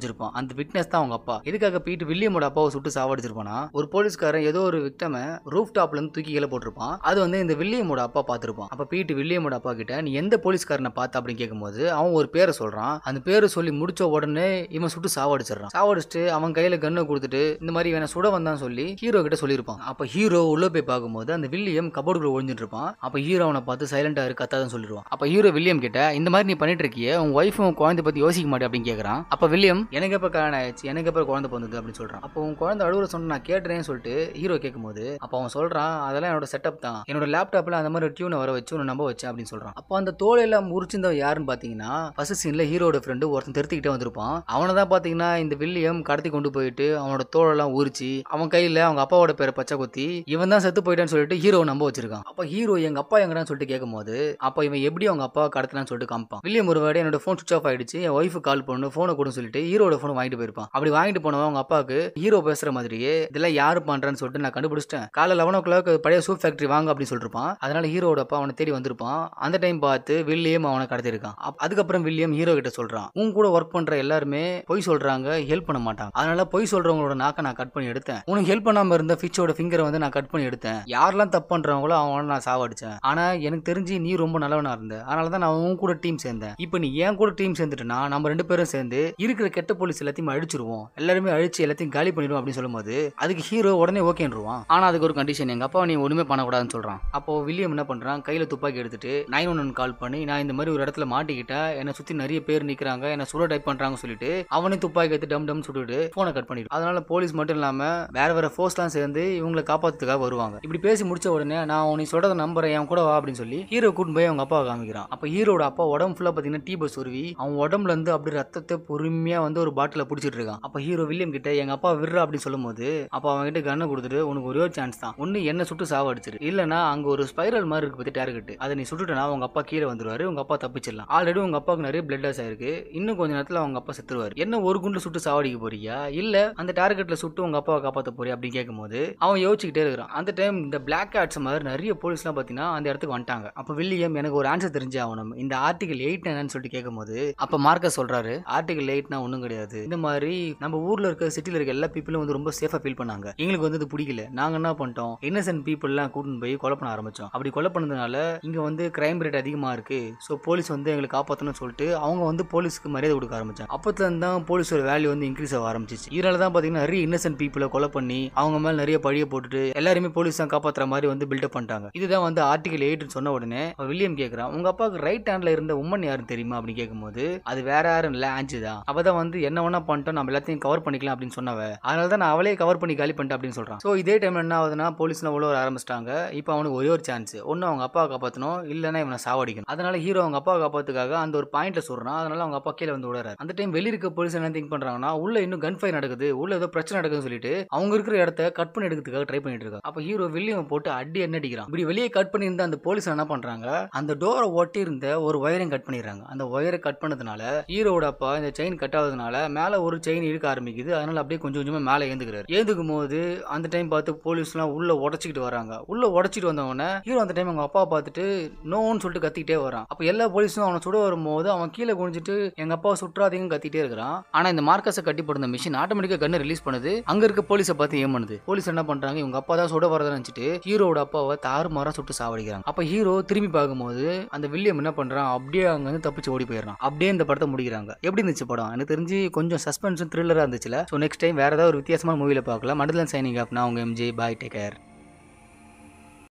அந்த விட்னஸ் தான் அவங்க அப்பா. எதுக்காக பீட் வில்லியமோட அப்பாவை சுட்டு சாவடிச்சிருப்பானா, ஒரு போலீஸ்காரன் ஏதோ ஒரு விக்டமை ரூஃப் டாப்ல இருந்து தூக்கி கீழே போட்டிருப்பான். அது வந்து இந்த வில்லியமோட அப்பா பார்த்திருப்பான். அப்ப பீட் வில்லியமோட அப்பா கிட்ட நீ எந்த போலீஸ்காரனை பார்த்த அப்படின்னு கேட்கும்போது அவன் ஒரு பேரை சொல்றான். அந்த பேரை சொல்லி முடிச்ச உடனே இவன் சுட்டு சாவடிச்சிடறான். சாவடிச்சுட்டு அவன் கையில கண்ணை கொடுத்துட்டு இந்த மாதிரி இவனை சுட வந்தான் சொல்லி ஹீரோ கிட்ட சொல்லியிருப்பான். அப்ப ஹீரோ உள்ள போய் பார்க்கும்போது அந்த வில்லியம் கபோர்டுக்குள்ள ஒளிஞ்சிட்டு இருப்பான். அப்ப ஹீரோ அவனை பார்த்து சைலண்டா இரு கத்தாதான் சொல்லிடுவான். அப்ப ஹீரோ வில்லியம் கிட்ட இந்த மாதிரி நீ பண்ணிட்டு இருக்கிய உன் ஒய்ஃப் உன் குழந்தை பத்தி யோசிக்க மாட்டே அப்படின்னு கேட்கறான். அப்ப வில்லியம் எனக்கு எப்ப கல்யாணம் ஆயிடுச்சு, எனக்கு எப்ப குழந்தை பிறந்தது அப்படின்னு சொல்றான். அப்போ உன் குழந்தை அழுகுற சொன்ன நான் கேட்டுறேன்னு சொல்லிட்டு ஹீரோ கேட்கும்போது அப்ப அவன் சொல்றான் அதெல்லாம் என்னோட செட்டப் தான், என்னோட லேப்டாப்ல அந்த மாதிரி டியூனை வர வச்சு உன்னை நம்ப வச்சேன் அப்படின்னு சொல்றான். அப்போ அந்த தோலை எல்லாம் முறிச்சிருந்தவன் யாருன்னு பாத்தீங்கன்னா ஃபர்ஸ்ட் சீன்ல ஹீரோட ஃப்ரெண்டு ஒருத்தன் திருத்திக்கிட்டே வந்திருப்பான். அவனை தான் பாத்தீங்கன்னா இந்த வில்லியம் கடத்தி கொண்டு போயிட்டு அவனோட தோலெல்லாம் உரிச்சு அவன் கையில அவங்க அப்பாவோட பேரை பச்சை குத்தி இவன் தான் செத்து போயிட்டான்னு சொல்லிட்டு ஹீரோ நம்ப வச்சிருக்கான். அப்ப ஹீரோ எங்க அப்பா எங்கடான்னு சொல்லிட்டு கேட்கும்போது அப்ப இவன் எப்படி அவங்க அப்பா கடத்தலான்னு சொல்லிட்டு காமிப்பான். வில்லியம் ஒரு வாடி என்னோட போன் சுவிச் ஆஃப் ஆயிடுச்சு, என் ஒய்ஃபு கால் பண்ணு போனை கொடுன்னு சொல்லிட்டு ஹீரோட போன் வாங்கிட்டு போயிருப்பான். அப்படி வாங்கிட்டு போனவன் அவங்க அப்பாவுக்கு ஹீரோ பேசுற மாதிரியே இதெல்லாம் யாரு பண்றான்னு சொல்லிட்டு நான் கண்டுபிடிச்சிட்டேன், காலை லெவன் ஓ கிளாக் பழைய சூப் ஃபேக்டரி வாங்க அப்படின்னு சொல்லிருப்பான். அதனால ஹீரோட அப்பா அவனை தேடி வந்திருப்பான். அந்த டைம் பார்த்து வில்லியம் அவனை கடத்திருக்கான். அதுக்கப்புறம் வில்லியம் ஹீரோ கிட்ட சொல்றான் உன் கூட ஒர்க் பண்ற எல்லாருமே பொய் சொல்றாங்க, ஹெல்ப் பண்ண மாட்டாங்க, அதனால பொய் சொல்றவங்களோட நாக்க நான் கட் பண்ணி எடுத்தேன், உனக்கு ஹெல்ப் பண்ணாம இருந்த ஃபிஷோட ஃபிங்கரை வந்து நான் கட் பண்ணி எடுத்தேன், யாரெல்லாம் தப்பு பண்றவங்களோ அவங்கள நான் சாவடிச்சேன், ஆனா எனக்கு தெரிஞ்சு நீ ரொம்ப நல்லவனா இருந்த, அதனாலதான் நான் உன் கூட டீம் சேர்ந்தேன், இப்போ நீ ஏன் கூட டீம் சேர்ந்துட்டுனா நம்ம ரெண்டு பேரும் சேர்ந்து இருக்கிற கெட்ட போலீஸ் எல்லாத்தையும் அழிச்சிருவோம், எல்லாருமே அழிச்சு எல்லாத்தையும் காலி பண்ணிடுவோம் அப்படின்னு சொல்லும்போது அதுக்கு ஹீரோ உடனே ஓகேன்றுவான். ஆனா அதுக்கு ஒரு கண்டிஷன், எங்க அப்பா நீ ஒண்ணுமே பண்ணக்கூடாதுன்னு சொல்றான். அப்போ வில்லியம் என்ன பண்றான், கையில துப்பாக்கி எடுத்துட்டு நைன் ஒன் ஒன் கால் பண்ணி நான் இந்த மாதிரி ஒரு இடத்துல மாட்டிக்கிட்டா என்னை சுத்தி நிறைய பேர் நிக்கிறாங்க, என்ன சுட டைப் பண்றாங்க சொல்லிட்டு அவனே துப்பாக்கி எடுத்து டம் டம் சுட்டுட்டு போனை கட் பண்ணிடும். அதனால போலீஸ் மட்டும் இல்லாம வேற வேற ஃபோர்ஸ் எல்லாம் சேர்ந்து இவங்களை காப்பாத்துறதுக்காக வருவாங்க. இப்படி பேசி முடிச்ச உடனே நான் உன்னை சொல்றத நம்புறேன் என் கூட வா அப்படின்னு சொல்லி ஹீரோ கூட்டு போய் அவங்க அப்பாவை காமிக்கிறான். அப்ப ஹீரோட அப்பா உடம்பு ஃபுல்லா பாத்தீங்கன்னா டீ பஸ் உருவி அவன் உடம்புல இருந்து அப்படி ரத்தத்தை பொறுமையா வந்து ஒரு பாட்டில புடிச்சிட்டு இருக்கான். அப்ப ஹீரோ வில்லியம் கிட்ட எங்க அப்பா விடுறா அப்படின்னு சொல்லும் போது அப்ப அவங்க கிட்ட கண்ணை கொடுத்துட்டு உனக்கு ஒரே ஒரு சான்ஸ் தான், ஒன்னு என்ன சுட்டு சாவடிச்சிரு, இல்லனா அங்க ஒரு ஸ்பைரல் மாதிரி இருக்கு பத்தி டார்கெட், அதை நீ சுட்டுட்டனா உங்க அப்பா கீழே வந்துருவாரு, உங்க அப்பா தப்பிச்சிடலாம், ஆல்ரெடி உங்க அப்பாவுக்கு நிறைய பிளட் லாஸ் ஆயிருக்கு, இன்னும் கொஞ்ச நேரத்துல அவங்க அப்பா செத்துருவாரு, என்ன ஒரு குண்டு சுட்டு சாவடிக்க போறியா இல்ல அந்த டார்கெட்ல சுட்டு உங்க அப்பாவை காப்பாத்த போறியா அப்படின்னு கேட்கும்போது அவன் யோசிச்சுக்கிட்டே இருக்கிறான். அந்த டைம் இந்த பிளாக் ஹேட்ஸ் மாதிரி நிறைய போலீஸ் எல்லாம் பாத்தீங்கன்னா அந்த இடத்துக்கு வந்துட்டாங்க. அப்ப வில்லியம் எனக்கு ஒரு ஆன்சர் தெரிஞ்சு ஆகணும், இந்த ஆர்டிகல் எயிட் என்னன்னு சொல்லிட்டு கேட்கும்போது அப்ப மார்க்கஸ் சொல்றாரு ஆர்டிகல் எயிட்னா ஒண்ணும் கிடையாது, இந்த மாதிரி நம்ம ஊர்ல இருக்க சிட்டில இருக்க எல்லா பீப்புளும் வந்து ரொம்ப சேஃபா ஃபீல் பண்ணாங்க, எங்களுக்கு வந்து இது பிடிக்கல, நாங்க என்ன பண்ணிட்டோம் இன்னசென்ட் பீப்புள் எல்லாம் கூட்டிட்டு போய் கொலை பண்ண ஆரம்பிச்சோம், அப்படி கொலை பண்ணதுனால இங்க வந்து கிரைம் ரேட் அதிகமா இருக்கு, சோ போலீஸ் வந்து எங்களை காப்பாற்றணும்னு சொல்லிட்டு அவங்க வந்து போலீஸ்க்கு மரியாதை கொடுக்க ஆரம்பிச்சாங்க. அப்பத்துல இருந்து தான் போலீஸோட வேல்யூ வந்து இன்க்ரீஸ் ஆக ஆரம்பிச்சிச்சு. இதனால தான் பாத்தீங்கன்னா நிறைய இன்னசென்ட் பீப்புளை கொலை பண்ணி அவங்க மேல நிறைய பழிய போட்டுட்டு எல்லாருமே போலீஸ் தான் காப்பாத்துற மாதிரி வந்து பில்டப் பண்ணிட்டாங்க. இதுதான் வந்து ஆர்டிகல் எயிட் சொன்ன உடனே வில்லியம் கேட்கறான் உங்க அப்பாவுக்கு ரைட் ஹேண்ட்ல இருந்த உமன் யாருன்னு தெரியுமா அப்படின்னு கேட்கும்போது அது வேற யாரும் இல்ல ஆன்ஜி தான், அவதான் வந்து என்ன வேணா பண்ணிட்டோம் நம்ம எல்லாத்தையும் கவர் பண்ணிக்கலாம் அப்படின்னு சொன்னவ, அதனால தான் நான் அவளே கவர் பண்ணி காலி பண்ணிட்டேன் அப்படின்னு சொல்றான். சோ இதே டைம்ல என்ன ஆகுதுன்னா போலீஸ்லாம் உள்ள வர ஆரம்பிச்சிட்டாங்க. இப்போ அவனுக்கு ஒரே ஒரு சான்ஸ், ஒன்னு அவங்க அப்பாவை காப்பாற்றணும் இல்லைன்னா இவனை சாவடிக்கணும். அதனால ஹீரோ அவங்க அப்பாவை காப்பாத்துக்காக அந்த ஒரு பாயிண்ட்ல சொல்றான். அதனால அவங்க அப்பா கீழே வந்து விடுறாரு. அந்த டைம் வெளிய இருக்க போலீஸ் என்ன திங்க் பண்றாங்கன்னா உள்ள இன்னும் கன் ஃபயர் நடக்குது, உள்ள ஏதோ பிரச்சனை நடக்குதுன்னு சொல்லிட்டு அவங்க இருக்கிற இடத்த கட் பண்ணி எடுக்கிறதுக்காக ட்ரை பண்ணிட்டு இருக்காங்க. அப்ப ஹீரோ வில்லியம் போட்டு அடி என்ன அடிக்கிறான். இப்படி வெளியே கட் பண்ணி இருந்த அந்த போலீஸ் என்ன பண்றாங்க, அந்த டோரை ஒட்டி இருந்த ஒரு வயரையும் கட் பண்ணிடுறாங்க. அந்த வயரை கட் பண்ணதுனால ஹீரோட அப்பா இந்த செயின் கட் ஆகுதுனால மேல ஒரு செயின் இழுக்க ஆரம்பிக்குது. அதனால அப்படியே கொஞ்சம் கொஞ்சமா மேல ஏந்துக்கிறாரு. ஏந்துக்கும் போது அந்த டைம் பார்த்து போலீஸ் எல்லாம் உள்ள உடச்சிக்கிட்டு வராங்க. உள்ள உடச்சிட்டு வந்தவன ஹீரோ அந்த டைம் அவங்க அப்பா பார்த்துட்டு நோன்னு சொல்லிட்டு கத்திக்கிட்டே வரான். அப்ப எல்லா போலீஸும் அவனை சுட வரும்போது அவன் கீழே குனிஞ்சிட்டு எங்க அப்பா சுற்றாதீங்க கத்திட்டே இருக்கிறான். ஆனா இந்த மார்க்கஸை கட்டி போடுற மிஷின் ஆட்டோமேட்டிக்கா கண்ணை ரிலீஸ் பண்ணுது. அங்க இருக்க போலீஸை பார்த்து ஏன் பண்ணுது. போலீஸ் என்ன பண்றாங்க, இவங்க அப்பா தான் சுட வரதை நினைச்சிட்டு ஹீரோட அப்பாவை தாறுமாறா சுட்டு சாவடிக்கிறாங்க. அப்ப ஹீரோ திரும்பி பார்க்கும்போது அந்த வில்லியம் என்ன பண்றான், அப்படியே அங்க வந்து தப்பிச்சு ஓடி போயிடறான். அப்படியே இந்த படத்தை முடிக்கிறாங்க. எப்படி இருந்துச்சு படம்? எனக்கு தெரிஞ்சு கொஞ்சம் சஸ்பென்ஸும் த்ரில்லரா இருந்துச்சுல. ஸோ நெக்ஸ்ட் டைம் வேற ஏதாவது ஒரு வித்தியாசமான மூவில பார்க்கலாம். மண்டலன் சைனிங் ஆஃப் நான் உங்க எம்ஜே. பாய், டேக் கேர்.